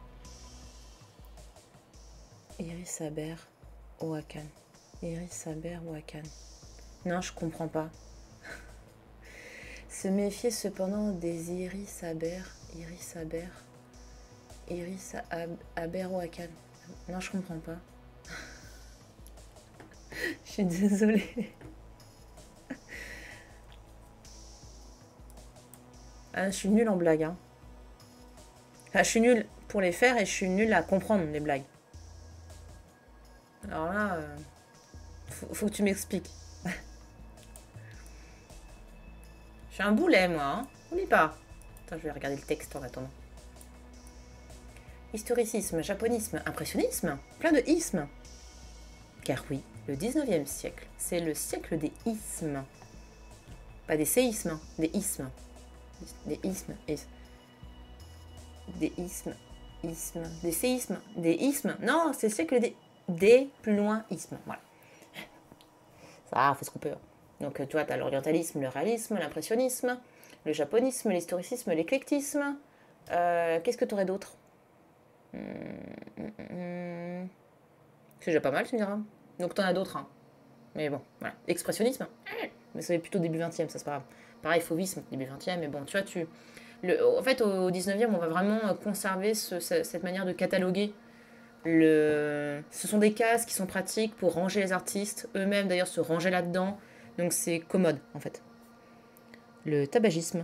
Iris Saber ou Akan. Iris Saber ou Akan. Non, je comprends pas. Se méfier cependant des Iris Saber. Iris Saber. Iris Aber ou Akan. Non, je comprends pas. Je suis désolée. Ah, je suis nulle en blague. Hein. Enfin, je suis nulle pour les faire et je suis nulle à comprendre les blagues. Alors là, euh, faut, faut que tu m'expliques. Je suis un boulet, moi. Hein. Oublie pas. Attends, je vais regarder le texte en attendant. Historicisme, japonisme, impressionnisme, plein de ismes. Car oui, le dix-neuvième siècle, c'est le siècle des ismes. Pas des séismes, des ismes. Des ismes, ismes. Des ismes, ismes. Des séismes, des ismes. Non, c'est le siècle des... Des, plus loin, ismes. Voilà. Ça, on fait ce qu'on peut. Donc, tu vois, tu as l'orientalisme, le réalisme, l'impressionnisme, le japonisme, l'historicisme, l'éclectisme. Euh, Qu'est-ce que tu aurais d'autre? hum, hum, hum. C'est déjà pas mal, tu me diras. Donc, tu en as d'autres. Hein. Mais bon, voilà. Expressionnisme. Mais c'est plutôt début vingtième, ça c'est pas grave. Pareil, fauvisme, début vingtième, mais bon, tu vois, tu... Le... En fait, au dix-neuvième, on va vraiment conserver ce, cette manière de cataloguer. Le... Ce sont des cases qui sont pratiques pour ranger les artistes, eux-mêmes d'ailleurs se ranger là-dedans. Donc c'est commode, en fait. Le tabagisme.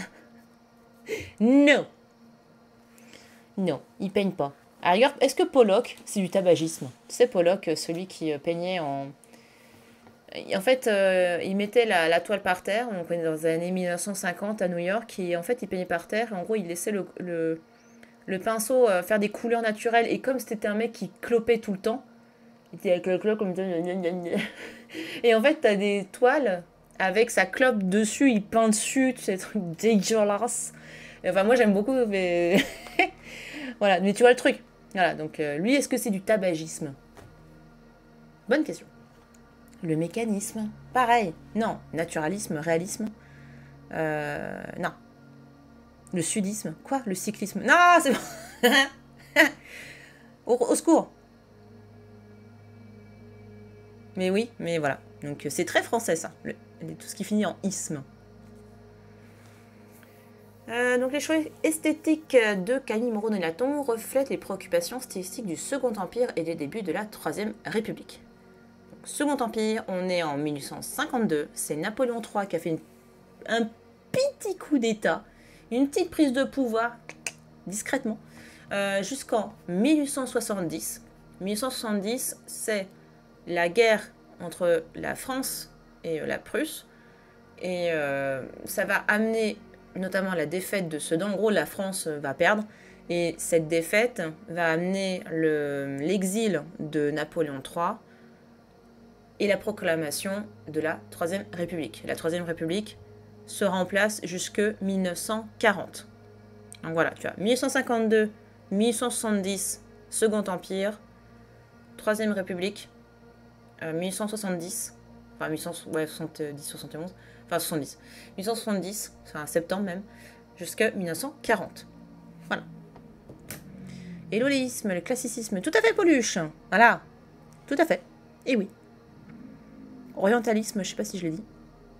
Non. Non, il peigne pas. Alors, regarde, est-ce que Pollock, c'est du tabagisme? Tu sais, Pollock, celui qui peignait en... En fait, euh, il mettait la, la toile par terre, donc on est dans les années mille neuf cent cinquante à New York, et en fait, il peignait par terre, et en gros, il laissait le, le, le pinceau euh, faire des couleurs naturelles, et comme c'était un mec qui clopait tout le temps, il était avec le clope comme ça, et en fait, t'as des toiles avec sa clope dessus, il peint dessus, ces trucs dégueulasses. Enfin, moi, j'aime beaucoup, mais... voilà, mais tu vois le truc. Voilà, donc euh, lui, est-ce que c'est du tabagisme? Bonne question. Le mécanisme, pareil. Non. Naturalisme, réalisme. Euh, non. Le sudisme. Quoi? Le cyclisme. Non, c'est bon. au, au secours. Mais oui, mais voilà. Donc c'est très français ça. Le, tout ce qui finit en isme. Euh, donc les choix esthétiques de Camille Moreau-Nélaton reflètent les préoccupations stylistiques du Second Empire et des débuts de la Troisième République. Second Empire, on est en mille huit cent cinquante-deux, c'est Napoléon trois qui a fait une, un petit coup d'état, une petite prise de pouvoir, discrètement, euh, jusqu'en mille huit cent soixante-dix. mille huit cent soixante-dix, c'est la guerre entre la France et la Prusse, et euh, ça va amener notamment à la défaite de Sedan. En gros, la France va perdre, et cette défaite va amener l'exil de Napoléon trois, et la proclamation de la Troisième République. La Troisième République sera en place jusque mille neuf cent quarante. Donc voilà, tu vois, mille huit cent cinquante-deux, mille huit cent soixante-dix, Second Empire, Troisième République, euh, mille huit cent soixante-dix, enfin mille huit cent soixante-dix, soixante et onze, enfin soixante-dix, mille huit cent soixante-dix, enfin septembre même, jusque mille neuf cent quarante. Voilà. Et l'oléisme, le classicisme, tout à fait, Pauluche. Voilà, tout à fait. Et oui. Orientalisme, je sais pas si je l'ai dit.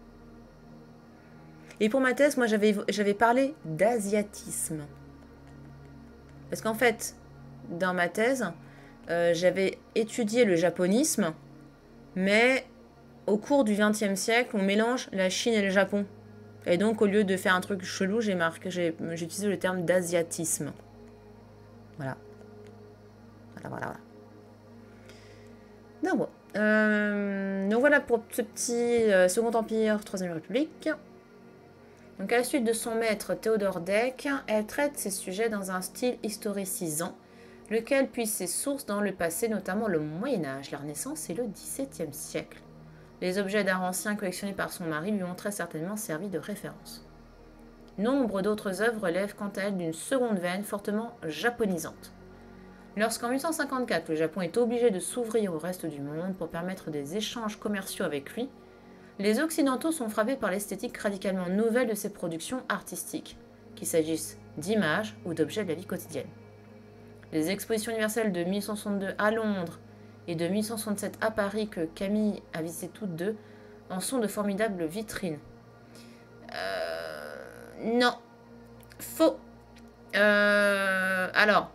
Et pour ma thèse, moi, j'avais parlé d'asiatisme. Parce qu'en fait, dans ma thèse, euh, j'avais étudié le japonisme, mais au cours du vingtième siècle, on mélange la Chine et le Japon. Et donc, au lieu de faire un truc chelou, j'ai marqué, j'ai utilisé le terme d'asiatisme. Voilà. Voilà, voilà, voilà. Donc, bon. Euh, donc voilà pour ce petit euh, Second Empire, Troisième République. Donc à la suite de son maître Théodore Deck, elle traite ces sujets dans un style historicisant, lequel puise ses sources dans le passé, notamment le Moyen-Âge, la Renaissance et le dix-septième siècle. Les objets d'art ancien collectionnés par son mari lui ont très certainement servi de référence. Nombre d'autres œuvres relèvent quant à elles d'une seconde veine fortement japonisante. Lorsqu'en mille huit cent cinquante-quatre, le Japon est obligé de s'ouvrir au reste du monde pour permettre des échanges commerciaux avec lui, les Occidentaux sont frappés par l'esthétique radicalement nouvelle de ses productions artistiques, qu'il s'agisse d'images ou d'objets de la vie quotidienne. Les expositions universelles de mille huit cent soixante-deux à Londres et de mille huit cent soixante-sept à Paris, que Camille a visité toutes deux, en sont de formidables vitrines. Euh... Non. Faux. Euh... Alors...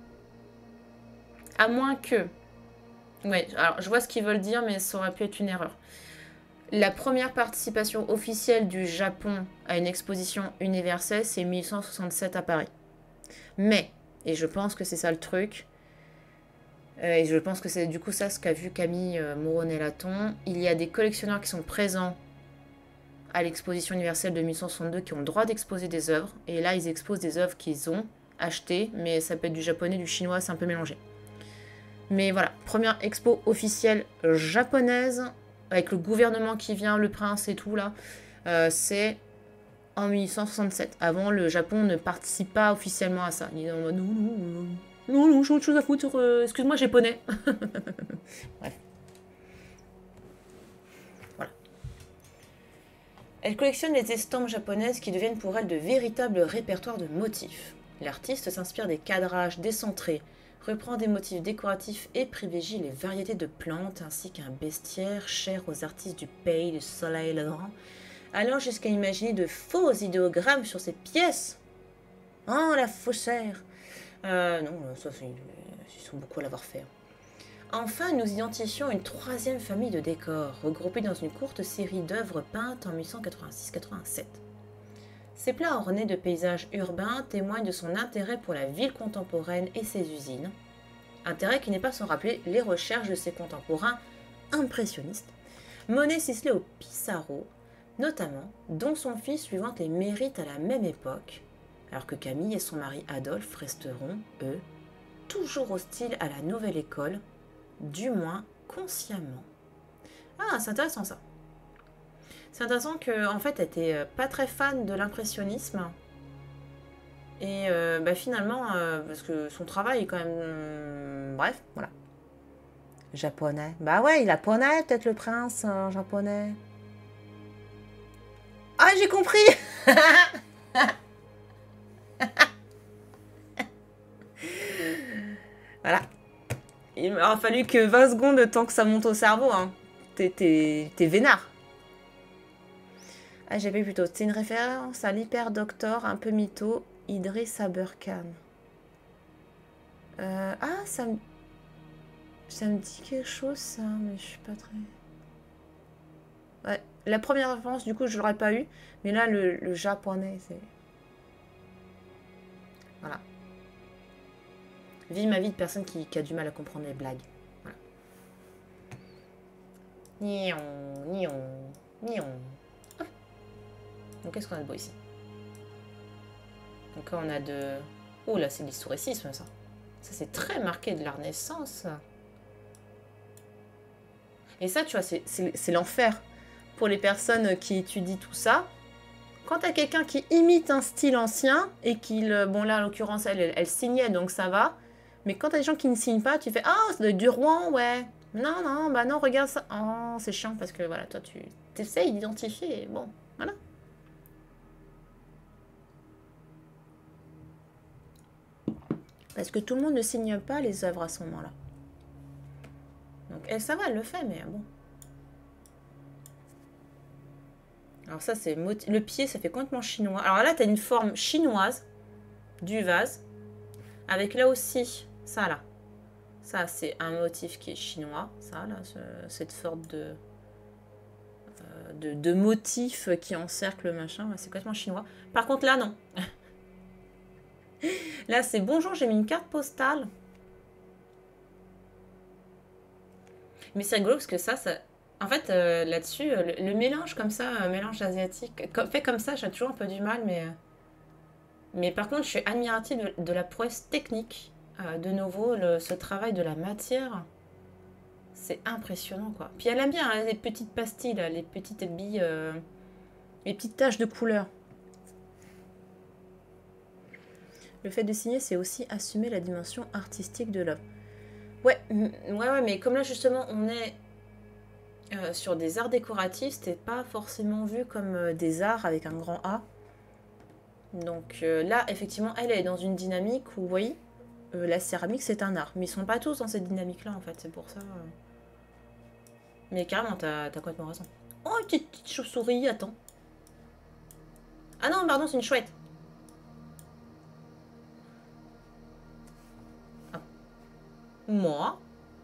À moins que... Oui, alors je vois ce qu'ils veulent dire, mais ça aurait pu être une erreur. La première participation officielle du Japon à une exposition universelle, c'est mille huit cent soixante-sept à Paris. Mais, et je pense que c'est ça le truc, euh, et je pense que c'est du coup ça ce qu'a vu Camille euh, Moroney-Laton, il y a des collectionneurs qui sont présents à l'exposition universelle de mille huit cent soixante-deux qui ont le droit d'exposer des œuvres, et là ils exposent des œuvres qu'ils ont achetées, mais ça peut être du japonais, du chinois, c'est un peu mélangé. Mais voilà, première expo officielle japonaise, avec le gouvernement qui vient, le prince et tout là, euh, c'est en mille huit cent soixante-sept. Avant, le Japon ne participe pas officiellement à ça. Il est en mode non, non, non, non, non, j'ai autre chose à foutre, euh, excuse-moi, japonais. Bref. Voilà. Elle collectionne les estampes japonaises qui deviennent pour elle de véritables répertoires de motifs. L'artiste s'inspire des cadrages décentrés, reprend des motifs décoratifs et privilégie les variétés de plantes ainsi qu'un bestiaire cher aux artistes du pays du soleil levant, allant jusqu'à imaginer de faux idéogrammes sur ces pièces. Oh, la faussaire euh, Non, ça, ils sont beaucoup à l'avoir fait. Enfin, nous identifions une troisième famille de décors, regroupée dans une courte série d'œuvres peintes en mille huit cent quatre-vingt-six quatre-vingt-sept. Ces plats ornés de paysages urbains témoignent de son intérêt pour la ville contemporaine et ses usines, intérêt qui n'est pas sans rappeler les recherches de ses contemporains impressionnistes, Monet, Sisley ou Pissarro, notamment, dont son fils lui vante les mérites à la même époque, alors que Camille et son mari Adolphe resteront, eux, toujours hostiles à la nouvelle école, du moins consciemment. Ah, c'est intéressant ça. C'est intéressant qu'en en fait, elle était pas très fan de l'impressionnisme. Et euh, bah, finalement, euh, parce que son travail est quand même... Euh, bref, voilà. Japonais. Bah ouais, il a japonais, peut-être le prince euh, japonais. Ah, j'ai compris. Voilà. Il m'a fallu que vingt secondes de temps que ça monte au cerveau. Hein. T'es vénard. Ah, j'ai vu plutôt. C'est une référence à l'hyper-doctor, un peu mytho, Idriss Aberkan. Euh, ah, ça me... Ça me dit quelque chose, ça, mais je suis pas très... Ouais, la première référence, du coup, je l'aurais pas eu. Mais là, le, le japonais, c'est... Voilà. Vive ma vie de personne qui, qui a du mal à comprendre les blagues. Voilà. Nion, nion, nion. Donc, qu'est-ce qu'on a de beau ici? Donc, on a de... Oh, là, c'est de l'historicisme, ça. Ça, c'est très marqué de la Renaissance. Et ça, tu vois, c'est l'enfer. Pour les personnes qui étudient tout ça, quand t'as quelqu'un qui imite un style ancien, et qu'il... Bon, là, en l'occurrence, elle, elle, elle signait, donc ça va. Mais quand t'as des gens qui ne signent pas, tu fais « Ah, oh, c'est du Rouen, ouais. Non, non, bah non, regarde ça. Oh, c'est chiant, parce que, voilà, toi, tu essayes d'identifier, et bon, voilà. Parce que tout le monde ne signe pas les œuvres à ce moment-là. Donc, elle, ça va, elle le fait, mais bon. Alors ça, c'est... Le pied, ça fait complètement chinois. Alors là, tu as une forme chinoise du vase. Avec là aussi, ça là. Ça, c'est un motif qui est chinois. Ça, là, ce, cette sorte de... de, de motifs qui encerclent le machin. C'est complètement chinois. Par contre, là, non. Là, c'est bonjour, j'ai mis une carte postale. Mais c'est rigolo parce que ça, ça... En fait, euh, là-dessus, euh, le, le mélange comme ça, euh, mélange asiatique, comme- fait comme ça, j'ai toujours un peu du mal, mais... euh, Mais par contre, je suis admirative de, de la prouesse technique. Euh, de nouveau, le- ce travail de la matière, c'est impressionnant, quoi. Puis elle aime bien hein, les petites pastilles, là, les petites billes, euh, les petites taches de couleur. Le fait de signer, c'est aussi assumer la dimension artistique de l'œuvre. Ouais, mm, ouais, ouais, mais comme là, justement, on est euh, sur des arts décoratifs, c'était pas forcément vu comme euh, des arts avec un grand A. Donc euh, là, effectivement, elle est dans une dynamique où, vous voyez, euh, la céramique, c'est un art. Mais ils sont pas tous dans cette dynamique-là, en fait, c'est pour ça. euh. Mais carrément, t'as t'as complètement raison. Oh, une petite, petite chauve-souris, attends. Ah non, pardon, c'est une chouette. Ah. Moi?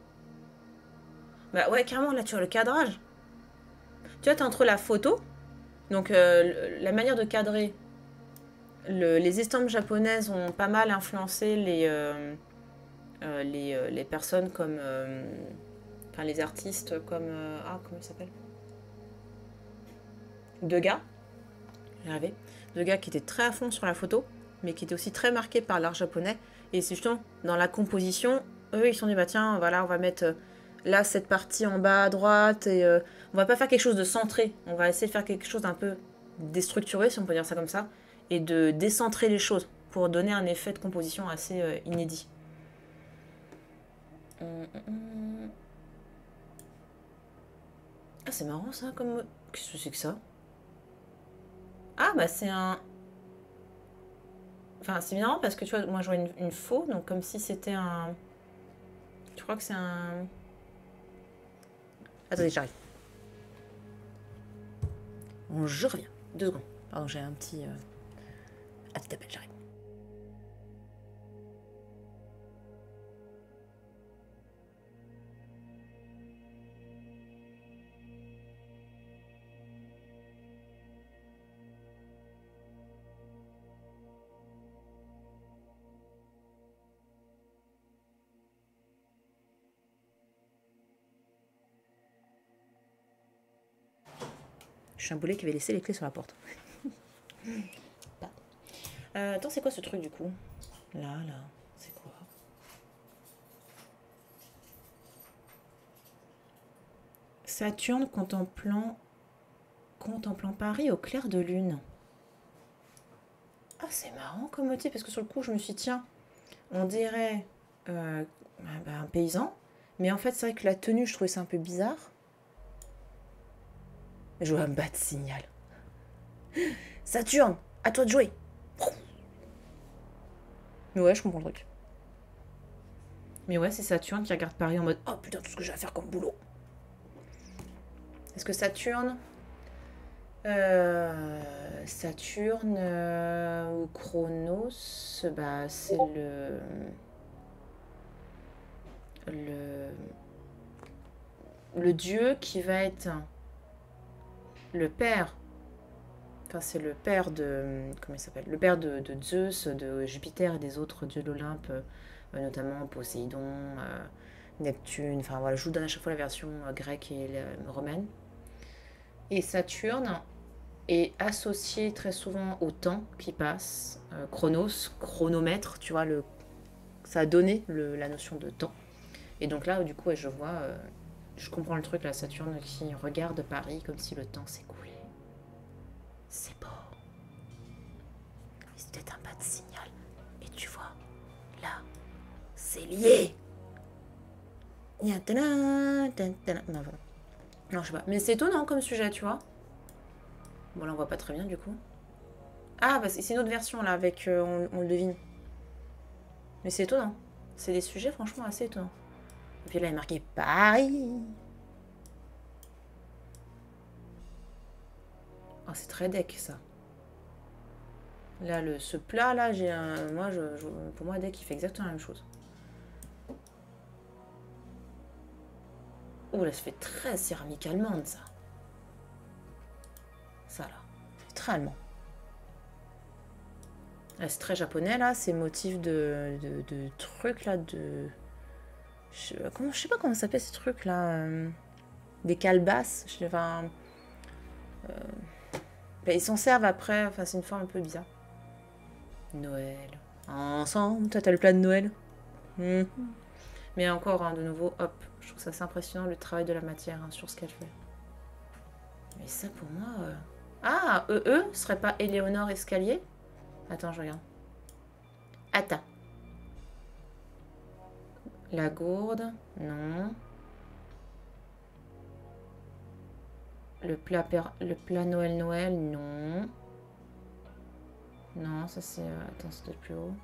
Bah ouais, carrément, là, tu vois le cadrage. Tu vois, t'es entre la photo, donc euh, la manière de cadrer. Le- les estampes japonaises ont pas mal influencé les, euh, euh, les, euh, les personnes comme... euh, enfin, les artistes comme... euh, ah, comment il s'appelle Degas. J'y arrivais. Degas qui était très à fond sur la photo, mais qui était aussi très marqué par l'art japonais. Et c'est justement dans la composition, eux ils se sont dit bah tiens voilà on va mettre euh, là cette partie en bas à droite et euh, on va pas faire quelque chose de centré, on va essayer de faire quelque chose d'un peu déstructuré si on peut dire ça comme ça et de décentrer les choses pour donner un effet de composition assez euh, inédit. Hum, hum, hum. Ah c'est marrant ça comme... Qu'est-ce que c'est que ça? Ah bah c'est un... Enfin c'est marrant parce que tu vois moi je vois une, une faux donc comme si c'était un... Je crois que c'est un... Attendez j'arrive. Bon, je reviens. Deux secondes. Pardon, j'ai un petit... Euh... Un petit appel, j'arrive. Je suis un boulet qui avait laissé les clés sur la porte. Euh, attends, c'est quoi ce truc du coup? Là, là, c'est quoi? Saturne contemplant... contemplant Paris au clair de lune. Ah, c'est marrant comme motif, parce que sur le coup, je me suis dit, tiens, on dirait euh, bah, un paysan, mais en fait, c'est vrai que la tenue, je trouvais ça un peu bizarre. Je vois un bas de signal. Saturne, à toi de jouer. Mais ouais, je comprends le truc. Mais ouais, c'est Saturne qui regarde Paris en mode oh putain, tout ce que j'ai à faire comme boulot. Est-ce que Saturne. Euh, Saturne euh, ou Chronos, bah, c'est le. Le. Le dieu qui va être le père. Enfin, c'est le père de. Comment il s'appelle? Le père de, de Zeus, de Jupiter et des autres dieux d'Olympe, euh, notamment Poséidon, euh, Neptune. Enfin voilà, je vous donne à chaque fois la version euh, grecque et euh, romaine. Et Saturne est associé très souvent au temps qui passe. Euh, chronos, chronomètre, tu vois, le, ça a donné le, la notion de temps. Et donc là, du coup, ouais, je vois, euh, je comprends le truc, la Saturne qui regarde Paris comme si le temps s'écoulait. C'est beau. C'était un pas de signal. Et tu vois, là, c'est lié. Non, non, je sais pas. Mais c'est étonnant comme sujet, tu vois. Bon, là, on voit pas très bien, du coup. Ah, bah, c'est une autre version, là, avec... euh, on, on le devine. Mais c'est étonnant. C'est des sujets, franchement, assez étonnants. Et puis là, il est marqué Paris. Oh, c'est très deck, ça. Là, le, ce plat-là, j'ai un... Moi, je, je, pour moi, deck, il fait exactement la même chose. Oh, là, ça fait très céramique allemande, ça. très allemand. Ah, c'est très japonais là, ces motifs de, de, de trucs là, de... Je, comment, je sais pas comment ça s'appelle ces trucs là. Euh, des calebasses, je sais, enfin... Euh, ben, ils s'en servent après, enfin c'est une forme un peu bizarre. Noël. Ensemble, toi t'as le plat de Noël. Mmh. Mais encore, hein, de nouveau, hop, je trouve ça assez impressionnant le travail de la matière hein, sur ce qu'elle fait. Mais ça pour moi... Euh... Ah, E E, ce serait pas Éléonore Escalier? Attends, je regarde. Attends. La gourde, non. Le plat, per... le plat Noël Noël, non. Non, ça c'est... Euh... Attends, c'est plus haut.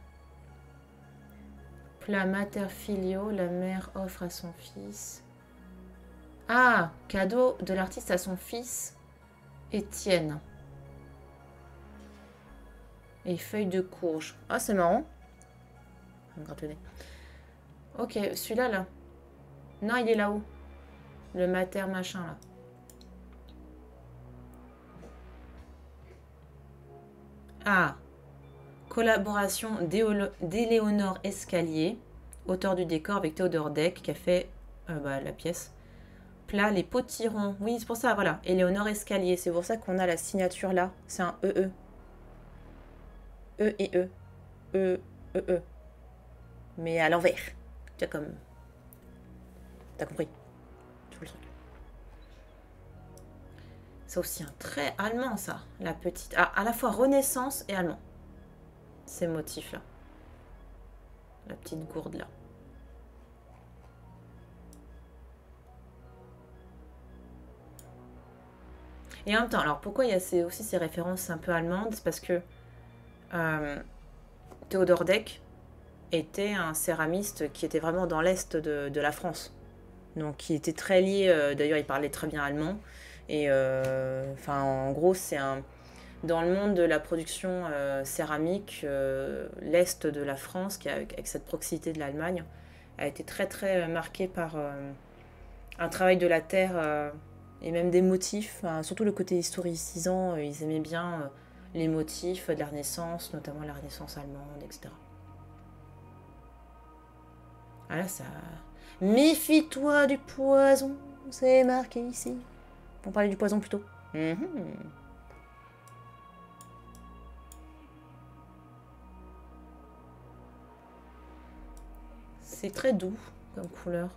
Plat mater filio, la mère offre à son fils. Ah, cadeau de l'artiste à son fils, Étienne. Et feuilles de courge. Ah, c'est marrant. Je vais me gratter le nez. Ok, celui-là, là. Non, il est là-haut. Le mater machin, là. Ah. Collaboration d'Éléonore Escalier, auteur du décor avec Théodore Deck, qui a fait euh, bah, la pièce. Plat, les potirons. Oui, c'est pour ça, voilà. Éléonore Escalier. C'est pour ça qu'on a la signature là. C'est un E E. E et E. E, E, E. Mais à l'envers. Tu vois, comme... T'as compris. Tout le truc. C'est aussi un trait allemand, ça. La petite... Ah, à la fois Renaissance et allemand. Ces motifs-là. La petite gourde, là. Et en même temps, alors pourquoi il y a ces, aussi ces références un peu allemandes? C'est parce que euh, Théodore Deck était un céramiste qui était vraiment dans l'est de, de la France. Donc qui était très lié, euh, d'ailleurs il parlait très bien allemand. Et euh, enfin en gros c'est un... Dans le monde de la production euh, céramique, euh, l'est de la France, qui a, avec cette proximité de l'Allemagne, a été très très marqué par euh, un travail de la terre euh, et même des motifs, hein, surtout le côté historicisant, euh, ils aimaient bien euh, les motifs de la Renaissance, notamment la Renaissance allemande, et cetera. Ah là, ça... Méfie-toi du poison, c'est marqué ici. On parlait du poison plutôt. Mm-hmm. C'est très doux comme couleur.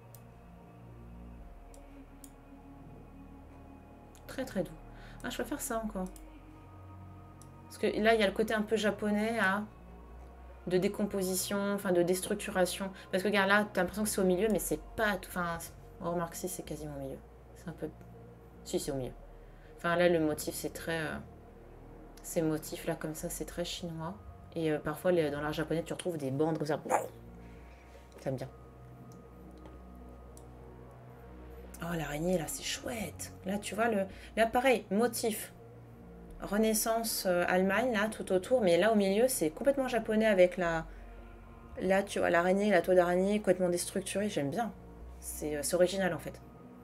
Très très doux. Ah, je préfère ça encore. Parce que là, il y a le côté un peu japonais, hein, de décomposition, enfin de déstructuration. Parce que regarde là, t'as l'impression que c'est au milieu, mais c'est pas tout. Enfin, on remarque si c'est quasiment au milieu. C'est un peu. Si, c'est au milieu. Enfin là, le motif, c'est très. Euh... Ces motifs là, comme ça, c'est très chinois. Et euh, parfois, les... dans l'art japonais, tu retrouves des bandes comme ça. J'aime bien. Oh, l'araignée, là, c'est chouette. Là, tu vois, le... là, pareil, motif. Renaissance, euh, Allemagne, là, tout autour. Mais là, au milieu, c'est complètement japonais avec la... Là, tu vois, l'araignée, la toile d'araignée, complètement déstructurée. J'aime bien. C'est euh, original, en fait.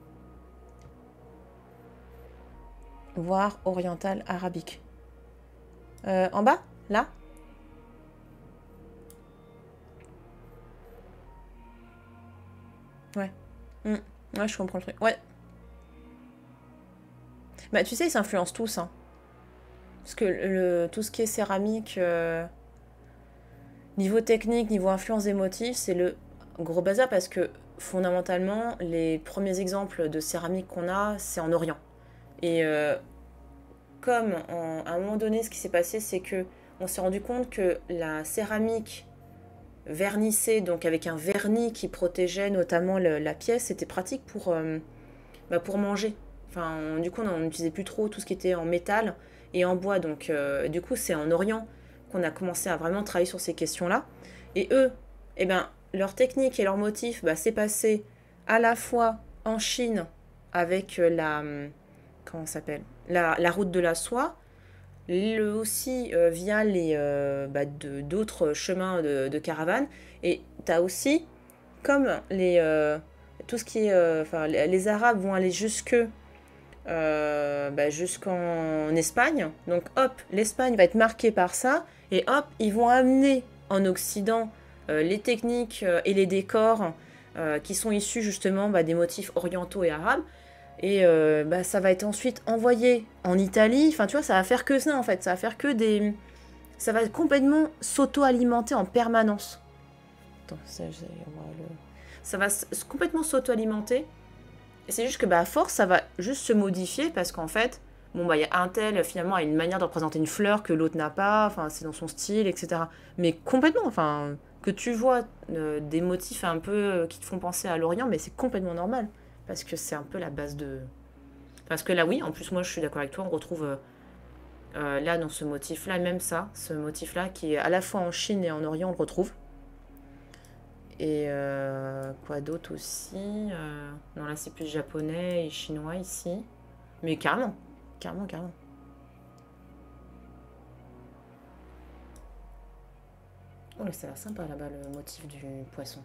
Voir oriental arabique. Euh, en bas, là. Ouais. Mmh. Ouais, je comprends le truc. Ouais. Bah, tu sais, ils s'influencent tous, hein. Parce que le, tout ce qui est céramique, euh, niveau technique, niveau influence des motifs, c'est le gros bazar parce que fondamentalement, les premiers exemples de céramique qu'on a, c'est en Orient. Et euh, comme en, à un moment donné, ce qui s'est passé, c'est que on s'est rendu compte que la céramique vernissée, donc avec un vernis qui protégeait notamment le, la pièce, c'était pratique pour, euh, bah, pour manger. Enfin, on, du coup, on n'utilisait plus trop tout ce qui était en métal et en bois. Donc, euh, du coup, c'est en Orient qu'on a commencé à vraiment travailler sur ces questions-là. Et eux, eh ben, leur technique et leur motif, bah, c'est passé à la fois en Chine avec la... Comment ça s'appelle la, la route de la soie, le, aussi euh, via les euh, bah, d'autres chemins de, de caravane. Et tu as aussi, comme les, euh, tout ce qui est... Enfin, les, les Arabes vont aller jusque euh, bah, jusqu'en Espagne. Donc hop, l'Espagne va être marquée par ça, et hop, ils vont amener en Occident euh, les techniques euh, et les décors euh, qui sont issus justement bah, des motifs orientaux et arabes. Et euh, bah, ça va être ensuite envoyé en Italie. Enfin, tu vois, ça va faire que ça en fait. Ça va faire que des. Ça va complètement s'auto-alimenter en permanence. Attends, ça, le... ça va s- complètement s'auto-alimenter. Et c'est juste que bah, à force, ça va juste se modifier parce qu'en fait, bon, bah, il y a un tel, finalement, a une manière de représenter une fleur que l'autre n'a pas. Enfin, c'est dans son style, et cetera. Mais complètement, enfin, que tu vois euh, des motifs un peu euh, qui te font penser à l'Orient, mais c'est complètement normal. Parce que c'est un peu la base de. Parce que là, oui, en plus, moi, je suis d'accord avec toi, on retrouve. Euh, euh, là, dans ce motif-là, même ça, ce motif-là, qui est à la fois en Chine et en Orient, on le retrouve. Et euh, quoi d'autre aussi euh, Non, là, c'est plus japonais et chinois ici. Mais carrément, carrément, carrément. Oh, là, ça a l'air sympa là-bas, le motif du poisson.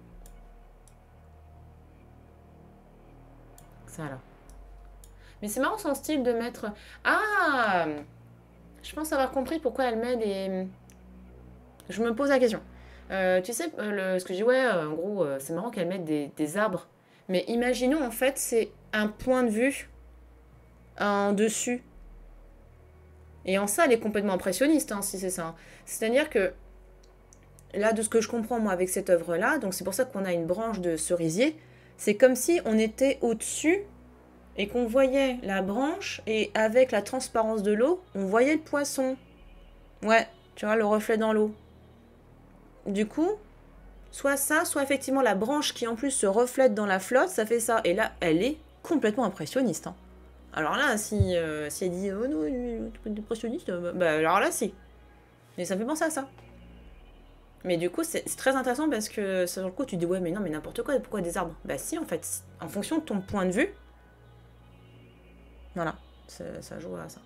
Ça, là. Mais c'est marrant son style de mettre. Ah Je pense avoir compris pourquoi elle met des. Je me pose la question. Euh, tu sais, euh, le, ce que je dis, ouais, euh, en gros, euh, c'est marrant qu'elle mette des, des arbres. Mais imaginons, en fait, c'est un point de vue en dessus. Et en ça, elle est complètement impressionniste, hein, si c'est ça. C'est-à-dire que, là, de ce que je comprends, moi, avec cette œuvre-là, donc c'est pour ça qu'on a une branche de cerisier, c'est comme si on était au-dessus et qu'on voyait la branche, et avec la transparence de l'eau, on voyait le poisson. Ouais, tu vois, le reflet dans l'eau. Du coup, soit ça, soit effectivement la branche qui en plus se reflète dans la flotte, ça fait ça. Et là, elle est complètement impressionniste, hein. Alors là, si, euh, si elle dit oh non, tu es impressionniste, bah, bah alors là, si. Mais ça me fait penser à ça. Mais du coup, c'est très intéressant parce que sur le coup, tu te dis ouais, mais non, mais n'importe quoi, pourquoi des arbres? Bah si, en fait, en fonction de ton point de vue, voilà, ça joue à ça.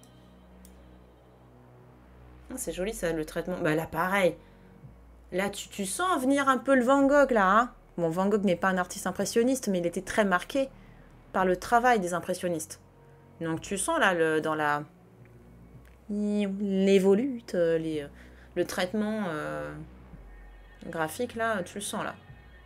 C'est joli ça, le traitement. Bah là, pareil. Là, tu, tu sens venir un peu le Van Gogh, là, hein. Bon, Van Gogh n'est pas un artiste impressionniste, mais il était très marqué par le travail des impressionnistes. Donc tu sens là, le, dans la... les volutes, les, le traitement euh, graphique, là, tu le sens, là.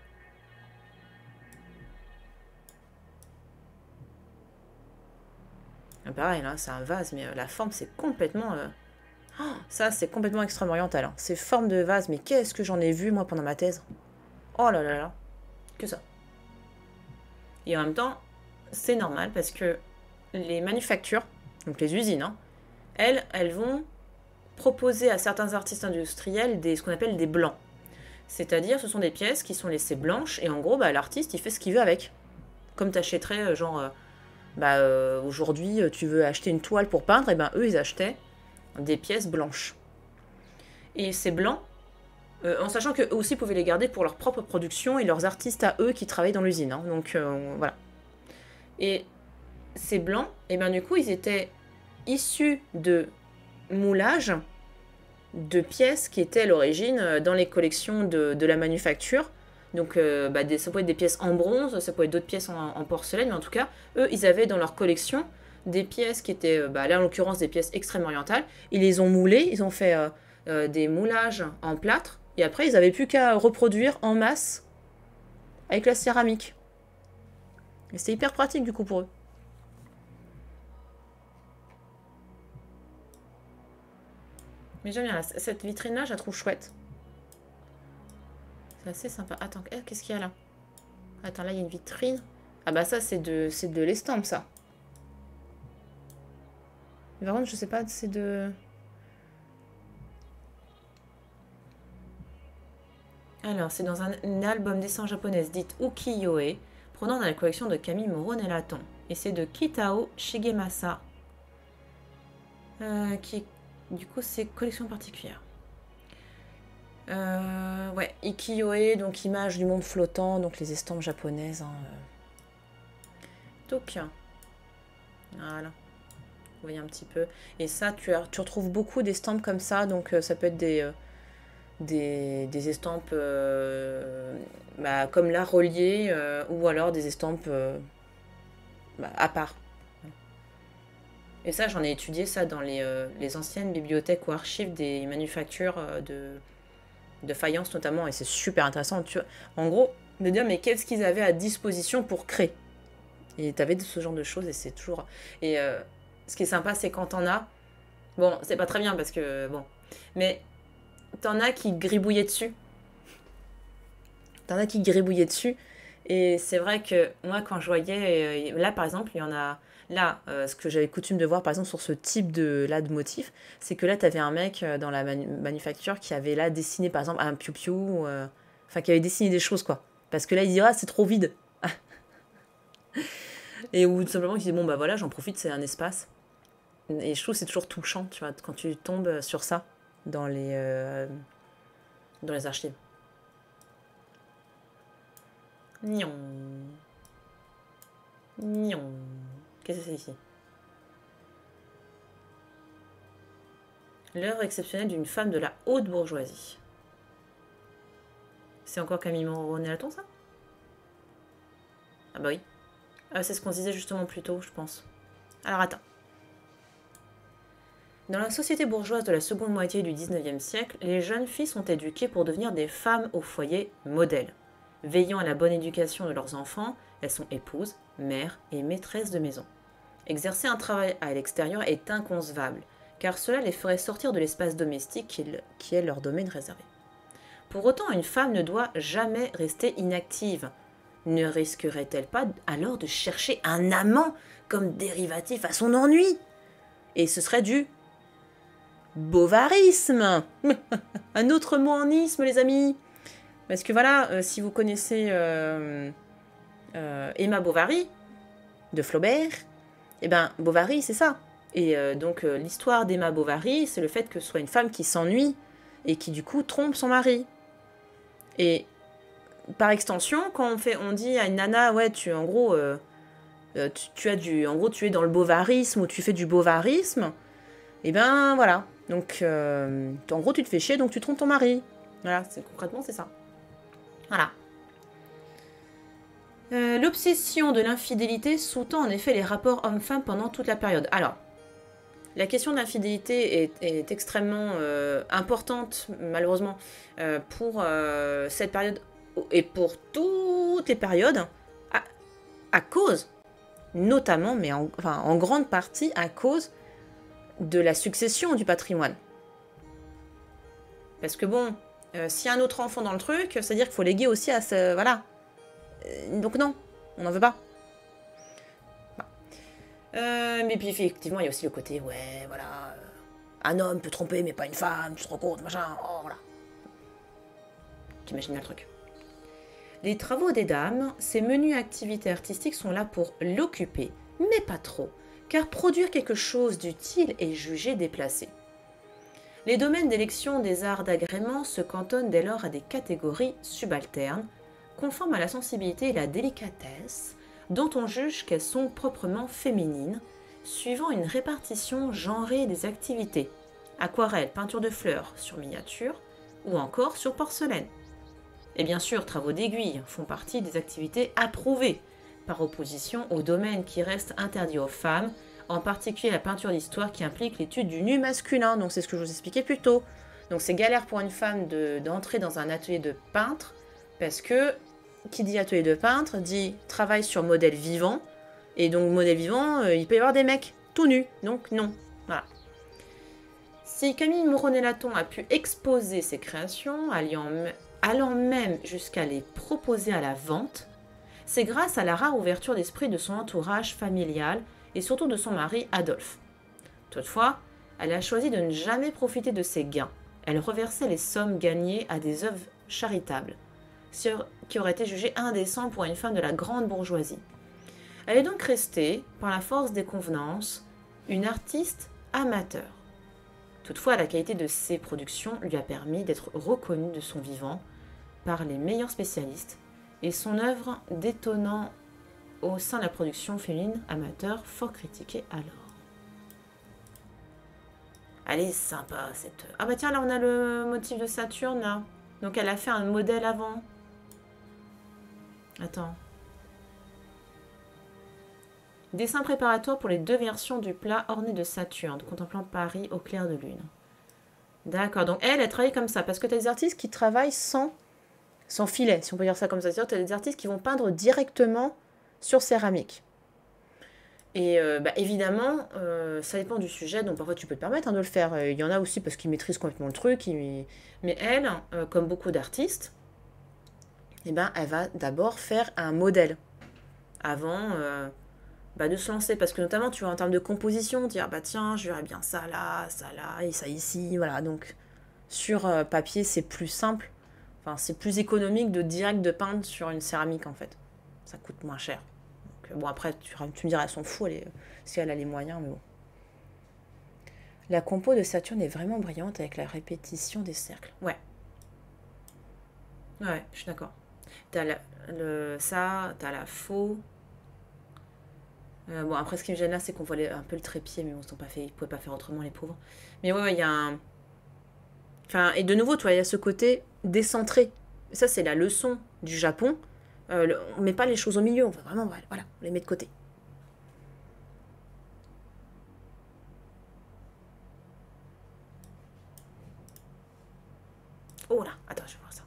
Ah, pareil, là, c'est un vase, mais euh, la forme, c'est complètement... euh, oh, ça, c'est complètement extrême-oriental, hein. Ces formes de vase, mais qu'est-ce que j'en ai vu, moi, pendant ma thèse. Oh là là là, que ça. Et en même temps, c'est normal, parce que les manufactures, donc les usines, hein, elles, elles vont proposer à certains artistes industriels des, ce qu'on appelle des blancs. C'est-à-dire, ce sont des pièces qui sont laissées blanches, et en gros, bah, l'artiste, il fait ce qu'il veut avec. Comme t'achèterais, genre, euh, bah, euh, aujourd'hui, tu veux acheter une toile pour peindre, et ben eux, ils achetaient des pièces blanches. Et ces blancs, euh, en sachant qu'eux aussi pouvaient les garder pour leur propre production et leurs artistes à eux qui travaillent dans l'usine, hein. Donc, euh, voilà. Et ces blancs, et ben du coup, ils étaient issus de moulages de pièces qui étaient à l'origine dans les collections de, de la manufacture. Donc euh, bah, des, ça peut être des pièces en bronze, ça peut être d'autres pièces en, en porcelaine, mais en tout cas, eux, ils avaient dans leur collection des pièces qui étaient, bah, là en l'occurrence, des pièces extrêmement orientales. Ils les ont moulées, ils ont fait euh, euh, des moulages en plâtre, et après, ils n'avaient plus qu'à reproduire en masse avec la céramique. Et c'était hyper pratique du coup pour eux. Mais j'aime bien, cette vitrine-là, je la trouve chouette. C'est assez sympa. Attends, qu'est-ce qu'il y a là? Attends, là, il y a une vitrine. Ah bah ça, c'est de, c'est de l'estampe, ça. Mais par contre, je sais pas, c'est de... Alors, c'est dans un, un album d'essence japonaise dite ukiyo-e, provenant de la collection de Camille Moreau-Nélaton. Et c'est de Kitao Shigemasa. Euh, qui, du coup, c'est collection particulière. Euh, ouais, Ikiyo-e, donc image du monde flottant, donc les estampes japonaises. Hein, euh. Donc, voilà. Vous voyez un petit peu. Et ça, tu, as, tu retrouves beaucoup d'estampes comme ça, donc euh, ça peut être des, euh, des, des estampes euh, bah, comme là reliées, euh, ou alors des estampes euh, bah, à part. Et ça, j'en ai étudié ça dans les, euh, les anciennes bibliothèques ou archives des manufactures euh, de, de faïence notamment, et c'est super intéressant. Tu vois. En gros, de dire, mais qu'est-ce qu'ils avaient à disposition pour créer. Et t'avais ce genre de choses, et c'est toujours... Et euh, ce qui est sympa, c'est quand t'en as... Bon, c'est pas très bien, parce que... Bon. Mais t'en as qui gribouillaient dessus. T'en as qui gribouillaient dessus. Et c'est vrai que moi, quand je voyais... Là, par exemple, il y en a... Là, euh, ce que j'avais coutume de voir, par exemple, sur ce type de, là, de motif, c'est que là, t'avais un mec euh, dans la manu manufacture qui avait là dessiné, par exemple, un piou-piou, euh, enfin, qui avait dessiné des choses, quoi. Parce que là, il dit, ah, c'est trop vide. Et ou tout simplement, il dit, bon, bah voilà, j'en profite, c'est un espace. Et je trouve que c'est toujours touchant, tu vois, quand tu tombes sur ça dans les, euh, dans les archives. Nion. Nion. Qu'est-ce que c'est ici? L'œuvre exceptionnelle d'une femme de la haute bourgeoisie. C'est encore Camille Moreau-Nélaton, ça? Ah bah oui. Ah, c'est ce qu'on disait justement plus tôt, je pense. Alors attends. Dans la société bourgeoise de la seconde moitié du dix-neuvième siècle, les jeunes filles sont éduquées pour devenir des femmes au foyer modèles. Veillant à la bonne éducation de leurs enfants, elles sont épouses, mères et maîtresses de maison. Exercer un travail à l'extérieur est inconcevable, car cela les ferait sortir de l'espace domestique qui est leur domaine réservé. Pour autant, une femme ne doit jamais rester inactive. Ne risquerait-elle pas alors de chercher un amant comme dérivatif à son ennui? Et ce serait du bovarisme. Un autre mot en isme, les amis. Parce que voilà, euh, si vous connaissez euh, euh, Emma Bovary, de Flaubert, eh ben, Bovary, c'est ça. Et euh, donc, euh, l'histoire d'Emma Bovary, c'est le fait que ce soit une femme qui s'ennuie et qui, du coup, trompe son mari. Et par extension, quand on, fait, on dit à une nana, ouais, tu, en gros, euh, tu, tu as du, en gros, tu es dans le bovarisme ou tu fais du bovarisme, et ben voilà. Donc, euh, en gros, tu te fais chier, donc tu trompes ton mari. Voilà, concrètement, c'est ça. Voilà. Euh, L'obsession de l'infidélité sous-tend en effet les rapports hommes-femmes pendant toute la période. Alors, la question de l'infidélité est, est extrêmement euh, importante, malheureusement, euh, pour euh, cette période et pour toutes les périodes, à, à cause, notamment, mais en, enfin, en grande partie, à cause de la succession du patrimoine. Parce que bon, euh, s'il y a un autre enfant dans le truc, c'est-à-dire qu'il faut léguer aussi à ce... Voilà. Euh, donc non, on n'en veut pas. Bon. Euh, mais puis effectivement, il y a aussi le côté, ouais, voilà, euh, un homme peut tromper, mais pas une femme, tu te rends compte, machin, oh, voilà. T'imagines bien le truc. Les travaux des dames, ces menues activités artistiques sont là pour l'occuper, mais pas trop, car produire quelque chose d'utile est jugé déplacé. Les domaines d'élection des arts d'agrément se cantonnent dès lors à des catégories subalternes, conformes à la sensibilité et la délicatesse, dont on juge qu'elles sont proprement féminines, suivant une répartition genrée des activités, aquarelle, peinture de fleurs sur miniature, ou encore sur porcelaine. Et bien sûr, travaux d'aiguille font partie des activités approuvées, par opposition aux domaines qui restent interdits aux femmes, en particulier la peinture d'histoire qui implique l'étude du nu masculin, donc c'est ce que je vous expliquais plus tôt. Donc c'est galère pour une femme d'entrer de, dans un atelier de peintre, parce que qui dit atelier de peintre dit travail sur modèle vivant, et donc modèle vivant, euh, il peut y avoir des mecs tout nus, donc non. Voilà. Si Camille Moreau-Nélaton a pu exposer ses créations, alliant, allant même jusqu'à les proposer à la vente, c'est grâce à la rare ouverture d'esprit de son entourage familial et surtout de son mari Adolphe. Toutefois, elle a choisi de ne jamais profiter de ses gains. Elle reversait les sommes gagnées à des œuvres charitables, ce qui aurait été jugé indécent pour une femme de la grande bourgeoisie. Elle est donc restée, par la force des convenances, une artiste amateur. Toutefois, la qualité de ses productions lui a permis d'être reconnue de son vivant par les meilleurs spécialistes et son œuvre détonnant au sein de la production féminine amateur fort critiquée alors. Elle est sympa cette... Ah bah tiens, là on a le motif de Saturne là. Donc elle a fait un modèle avant. Attends. Dessin préparatoire pour les deux versions du plat orné de Saturne, contemplant Paris au clair de lune. D'accord, donc elle, elle travaille comme ça, parce que tu as des artistes qui travaillent sans, sans filet, si on peut dire ça comme ça. C'est-à-dire tu as des artistes qui vont peindre directement sur céramique. Et euh, bah, évidemment, euh, ça dépend du sujet, donc parfois tu peux te permettre hein, de le faire. Il y en a aussi parce qu'ils maîtrisent complètement le truc. Ils... Mais elle, euh, comme beaucoup d'artistes, eh ben, elle va d'abord faire un modèle avant euh, bah, de se lancer. Parce que notamment, tu vois, en termes de composition, dire, bah tiens, je verrais bien ça là, ça là, et ça ici, voilà. Donc, sur euh, papier, c'est plus simple. Enfin, c'est plus économique de direct de peindre sur une céramique, en fait. Ça coûte moins cher. Donc, bon, après, tu, tu me diras, elles sont fous, elle est, si elle a les moyens, mais bon. La compo de Saturne est vraiment brillante avec la répétition des cercles. Ouais. Ouais, je suis d'accord. T'as la- le, ça, t'as la faux. Euh, bon, après, ce qui me gêne là, c'est qu'on voit les- un peu le trépied, mais bon, ils sont pas fait, ils pouvaient pas faire autrement, les pauvres. Mais ouais, ouais, il y a un. Enfin, et de nouveau, tu vois, il y a ce côté décentré. Ça, c'est la leçon du Japon. Euh, le- on met pas les choses au milieu, on va vraiment, voilà, voilà, on les met de côté. Oh là, attends, je vais voir ça.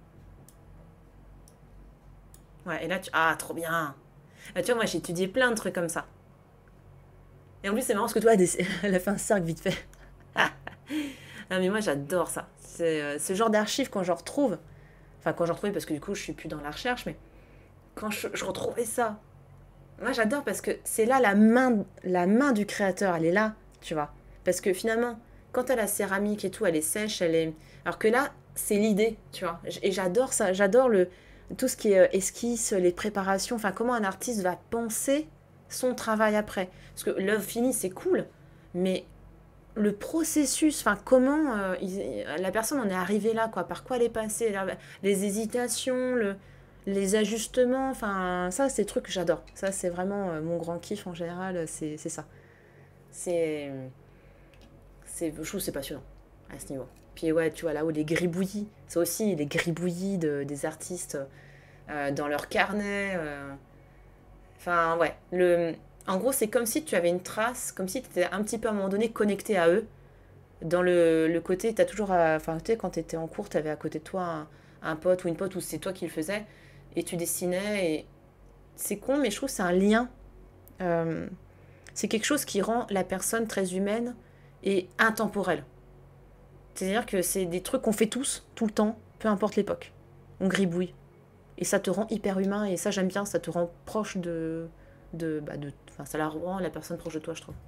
Ouais, et là, tu. Ah, trop bien! Ah, tu vois, moi, j'ai étudié plein de trucs comme ça. Et en plus, c'est marrant parce que toi, elle a fait un cercle vite fait. Ah, mais moi, j'adore ça. C'est euh, ce genre d'archives, quand je retrouve, enfin, quand je retrouvais, parce que du coup, je suis plus dans la recherche, mais quand je, je retrouvais ça, moi, j'adore parce que c'est là la main, la main du créateur, elle est là, tu vois. Parce que finalement, quand t'as la céramique et tout, elle est sèche, elle est. Alors que là, c'est l'idée, tu vois. Et j'adore ça, j'adore le tout ce qui est euh, esquisse, les préparations, enfin, comment un artiste va penser son travail après. Parce que l'œuvre finie, c'est cool, mais le processus, enfin comment euh, il- la personne en est arrivée là, quoi, par quoi elle est passée, la- les hésitations, le, les ajustements, enfin ça c'est des trucs que j'adore. Ça c'est vraiment euh, mon grand kiff en général, c'est c'est ça. C'est, c'est, je trouve que c'est passionnant à ce niveau. Puis ouais, tu vois là où les gribouillis, ça aussi les gribouillis de, des artistes euh, dans leur carnet. euh, Enfin ouais, le, en gros c'est comme si tu avais une trace, comme si tu étais un petit peu à un moment donné connecté à eux dans le, le côté, t'as toujours, à- enfin, tu sais, quand t'étais en cours, t'avais à côté de toi un, un pote ou une pote, ou c'est toi qui le faisais, et tu dessinais, et c'est con, mais je trouve que c'est un lien. Euh, c'est quelque chose qui rend la personne très humaine et intemporelle. C'est-à-dire que c'est des trucs qu'on fait tous, tout le temps, peu importe l'époque. On gribouille. Et ça te rend hyper humain, et ça j'aime bien, ça te rend proche de... de, bah de enfin, ça la rend la personne proche de toi, je trouve.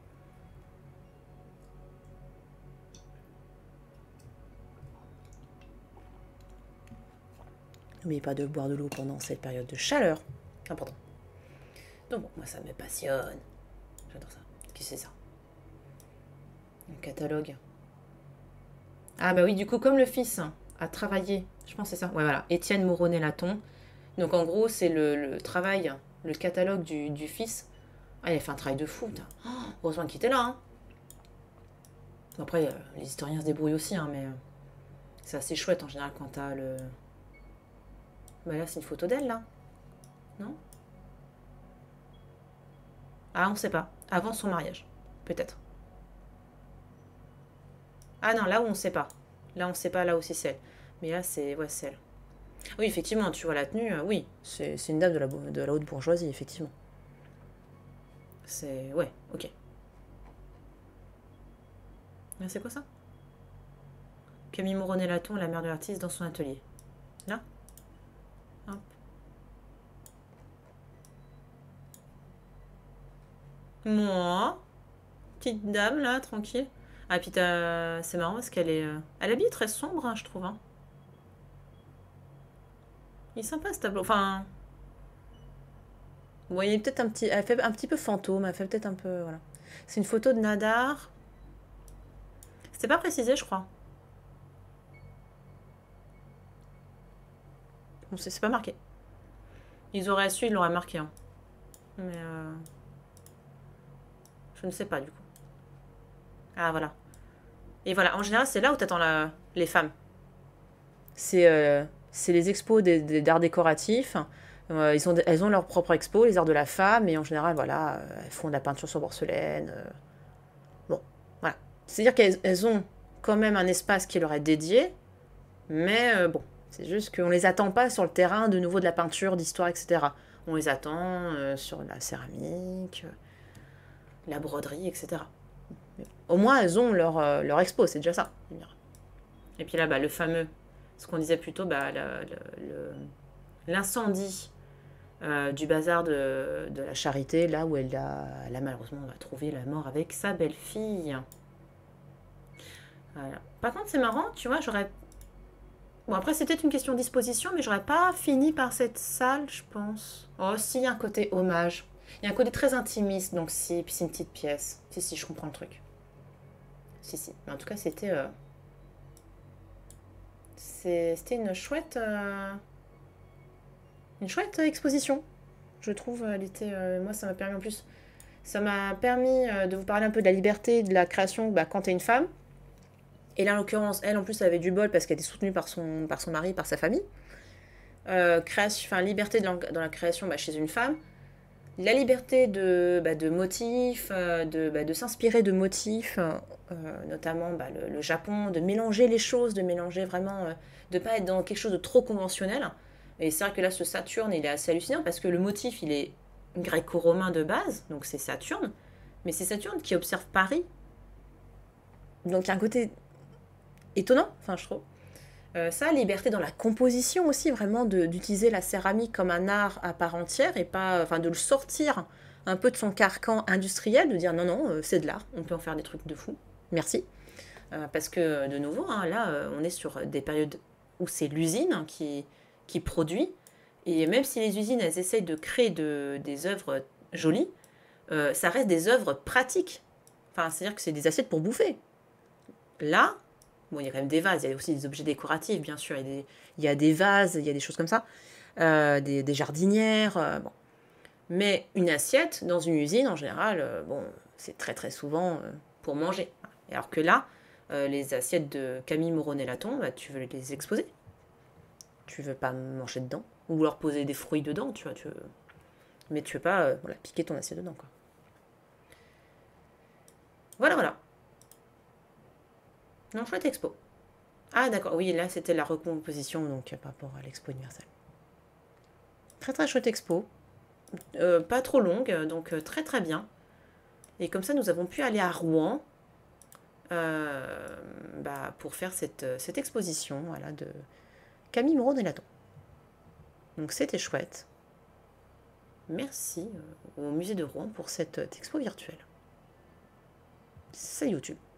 N'oubliez pas de boire de l'eau pendant cette période de chaleur. Important. Donc bon, moi ça me passionne. J'adore ça. Qu'est-ce que c'est ça? Un catalogue. Ah bah oui, du coup, comme le fils a travaillé, je pense que c'est ça. Ouais, voilà. Étienne Mouronnet-Laton. Donc en gros, c'est le, le travail, le catalogue du, du fils. Ah, il a fait un travail de fou. Oh, heureusement qu'il était là. Hein. Après, euh, les historiens se débrouillent aussi, hein, mais euh, c'est assez chouette en général quand t'as le. Bah là, c'est une photo d'elle, là. Non? Ah, on sait pas. Avant son mariage. Peut-être. Ah non, là où on sait pas. Là, on sait pas, là aussi c'est elle. Mais là, c'est ouais, c'est elle. Oui, effectivement, tu vois la tenue, euh, oui. C'est c'est une dame de la, de la haute bourgeoisie, effectivement. C'est. Ouais, ok. Mais c'est quoi ça? Camille Mouronnet-Laton, la mère de l'artiste, dans son atelier. Là? Hop. Moi, petite dame, là, tranquille. Ah, puis t'as- c'est marrant parce qu'elle est. euh, Elle habille très sombre, hein, je trouve. Hein. Il est sympa ce tableau. Enfin, vous voyez peut-être un petit. Elle fait un petit peu fantôme, elle fait peut-être un peu. Voilà. C'est une photo de Nadar. C'était pas précisé, je crois. Bon, c'est c'est pas marqué. Ils auraient su, ils l'auraient marqué. Hein. Mais euh, je ne sais pas du coup. Ah, voilà. Et voilà, en général, c'est là où t'attends la... les femmes. C'est euh, c'est les expos des- des- d'art décoratif. Euh, ils ont, elles ont leur propre expo, les arts de la femme, et en général, voilà, euh, elles font de la peinture sur porcelaine. euh, Bon, voilà. C'est-à-dire qu'elles elles ont quand même un espace qui leur est dédié, mais euh, bon, c'est juste qu'on les attend pas sur le terrain de nouveau de la peinture, d'histoire, et cetera. On les attend euh, sur la céramique, euh, la broderie, et cetera. Au moins, elles ont leur, euh, leur expo, c'est déjà ça. Et puis là, bah, le fameux, ce qu'on disait plus tôt, bah, le- le- le- l'incendie euh, du bazar de, de la Charité, là où elle a, elle a malheureusement on va trouver la mort avec sa belle-fille. Voilà. Par contre, c'est marrant, tu vois, j'aurais... Bon, après, c'était une question de disposition, mais j'aurais pas fini par cette salle, je pense. Oh, si, il y a un côté hommage. Il y a un côté très intimiste, donc si, puis c'est une petite pièce. Si, si, je comprends le truc. Si, si. Mais en tout cas, c'était... euh, c'est- c'était une chouette... euh, une chouette exposition. Je trouve, elle était... euh, moi, ça m'a permis en plus... Ça m'a permis euh, de vous parler un peu de la liberté de la création bah, quand t'es une femme. Et là, en l'occurrence, elle, en plus, elle avait du bol parce qu'elle était soutenue par son, par son mari, par sa famille. Euh, création, enfin, liberté de la- dans la création bah, chez une femme. La liberté de, bah, de motifs, euh, de, bah, de s'inspirer de motifs, euh, notamment bah, le, le Japon, de mélanger les choses, de mélanger vraiment, euh, de pas être dans quelque chose de trop conventionnel. Et c'est vrai que là, ce Saturne, il est assez hallucinant parce que le motif, il est gréco-romain de base, donc c'est Saturne, mais c'est Saturne qui observe Paris. Donc il y a un côté étonnant, enfin je trouve. Euh, ça, liberté dans la composition aussi, vraiment de- d'utiliser la céramique comme un art à part entière et pas, enfin de le sortir un peu de son carcan industriel, de dire non, non, euh, c'est de l'art, on peut en faire des trucs de fou. Merci. Euh, parce que de nouveau, hein, là, euh, on est sur des périodes où c'est l'usine qui, qui produit. Et même si les usines, elles essayent de créer de, des œuvres jolies, euh, ça reste des œuvres pratiques. Enfin, c'est-à-dire que c'est des assiettes pour bouffer. Là, bon, il y a quand même des vases, il y a aussi des objets décoratifs, bien sûr. Il y a des, il y a des vases, il y a des choses comme ça, euh, des, des jardinières. euh, bon. Mais une assiette, dans une usine, en général, euh, bon, c'est très très souvent euh, pour manger. Alors que là, euh, les assiettes de Camille Moroney-Laton, bah, tu veux les exposer. Tu veux pas manger dedans. Ou leur poser des fruits dedans, tu vois. Tu veux... Mais tu veux pas euh, voilà, piquer ton assiette dedans, quoi. Voilà, voilà. Non, chouette expo. Ah, d'accord, oui, là, c'était la recomposition, donc par rapport à l'expo universelle. Très très chouette expo. Euh, pas trop longue, donc euh, très très bien. Et comme ça, nous avons pu aller à Rouen euh, bah, pour faire cette, cette exposition voilà, de Camille Moreau-Nélaton. Donc c'était chouette. Merci euh, au musée de Rouen pour cette expo virtuelle. C'est YouTube.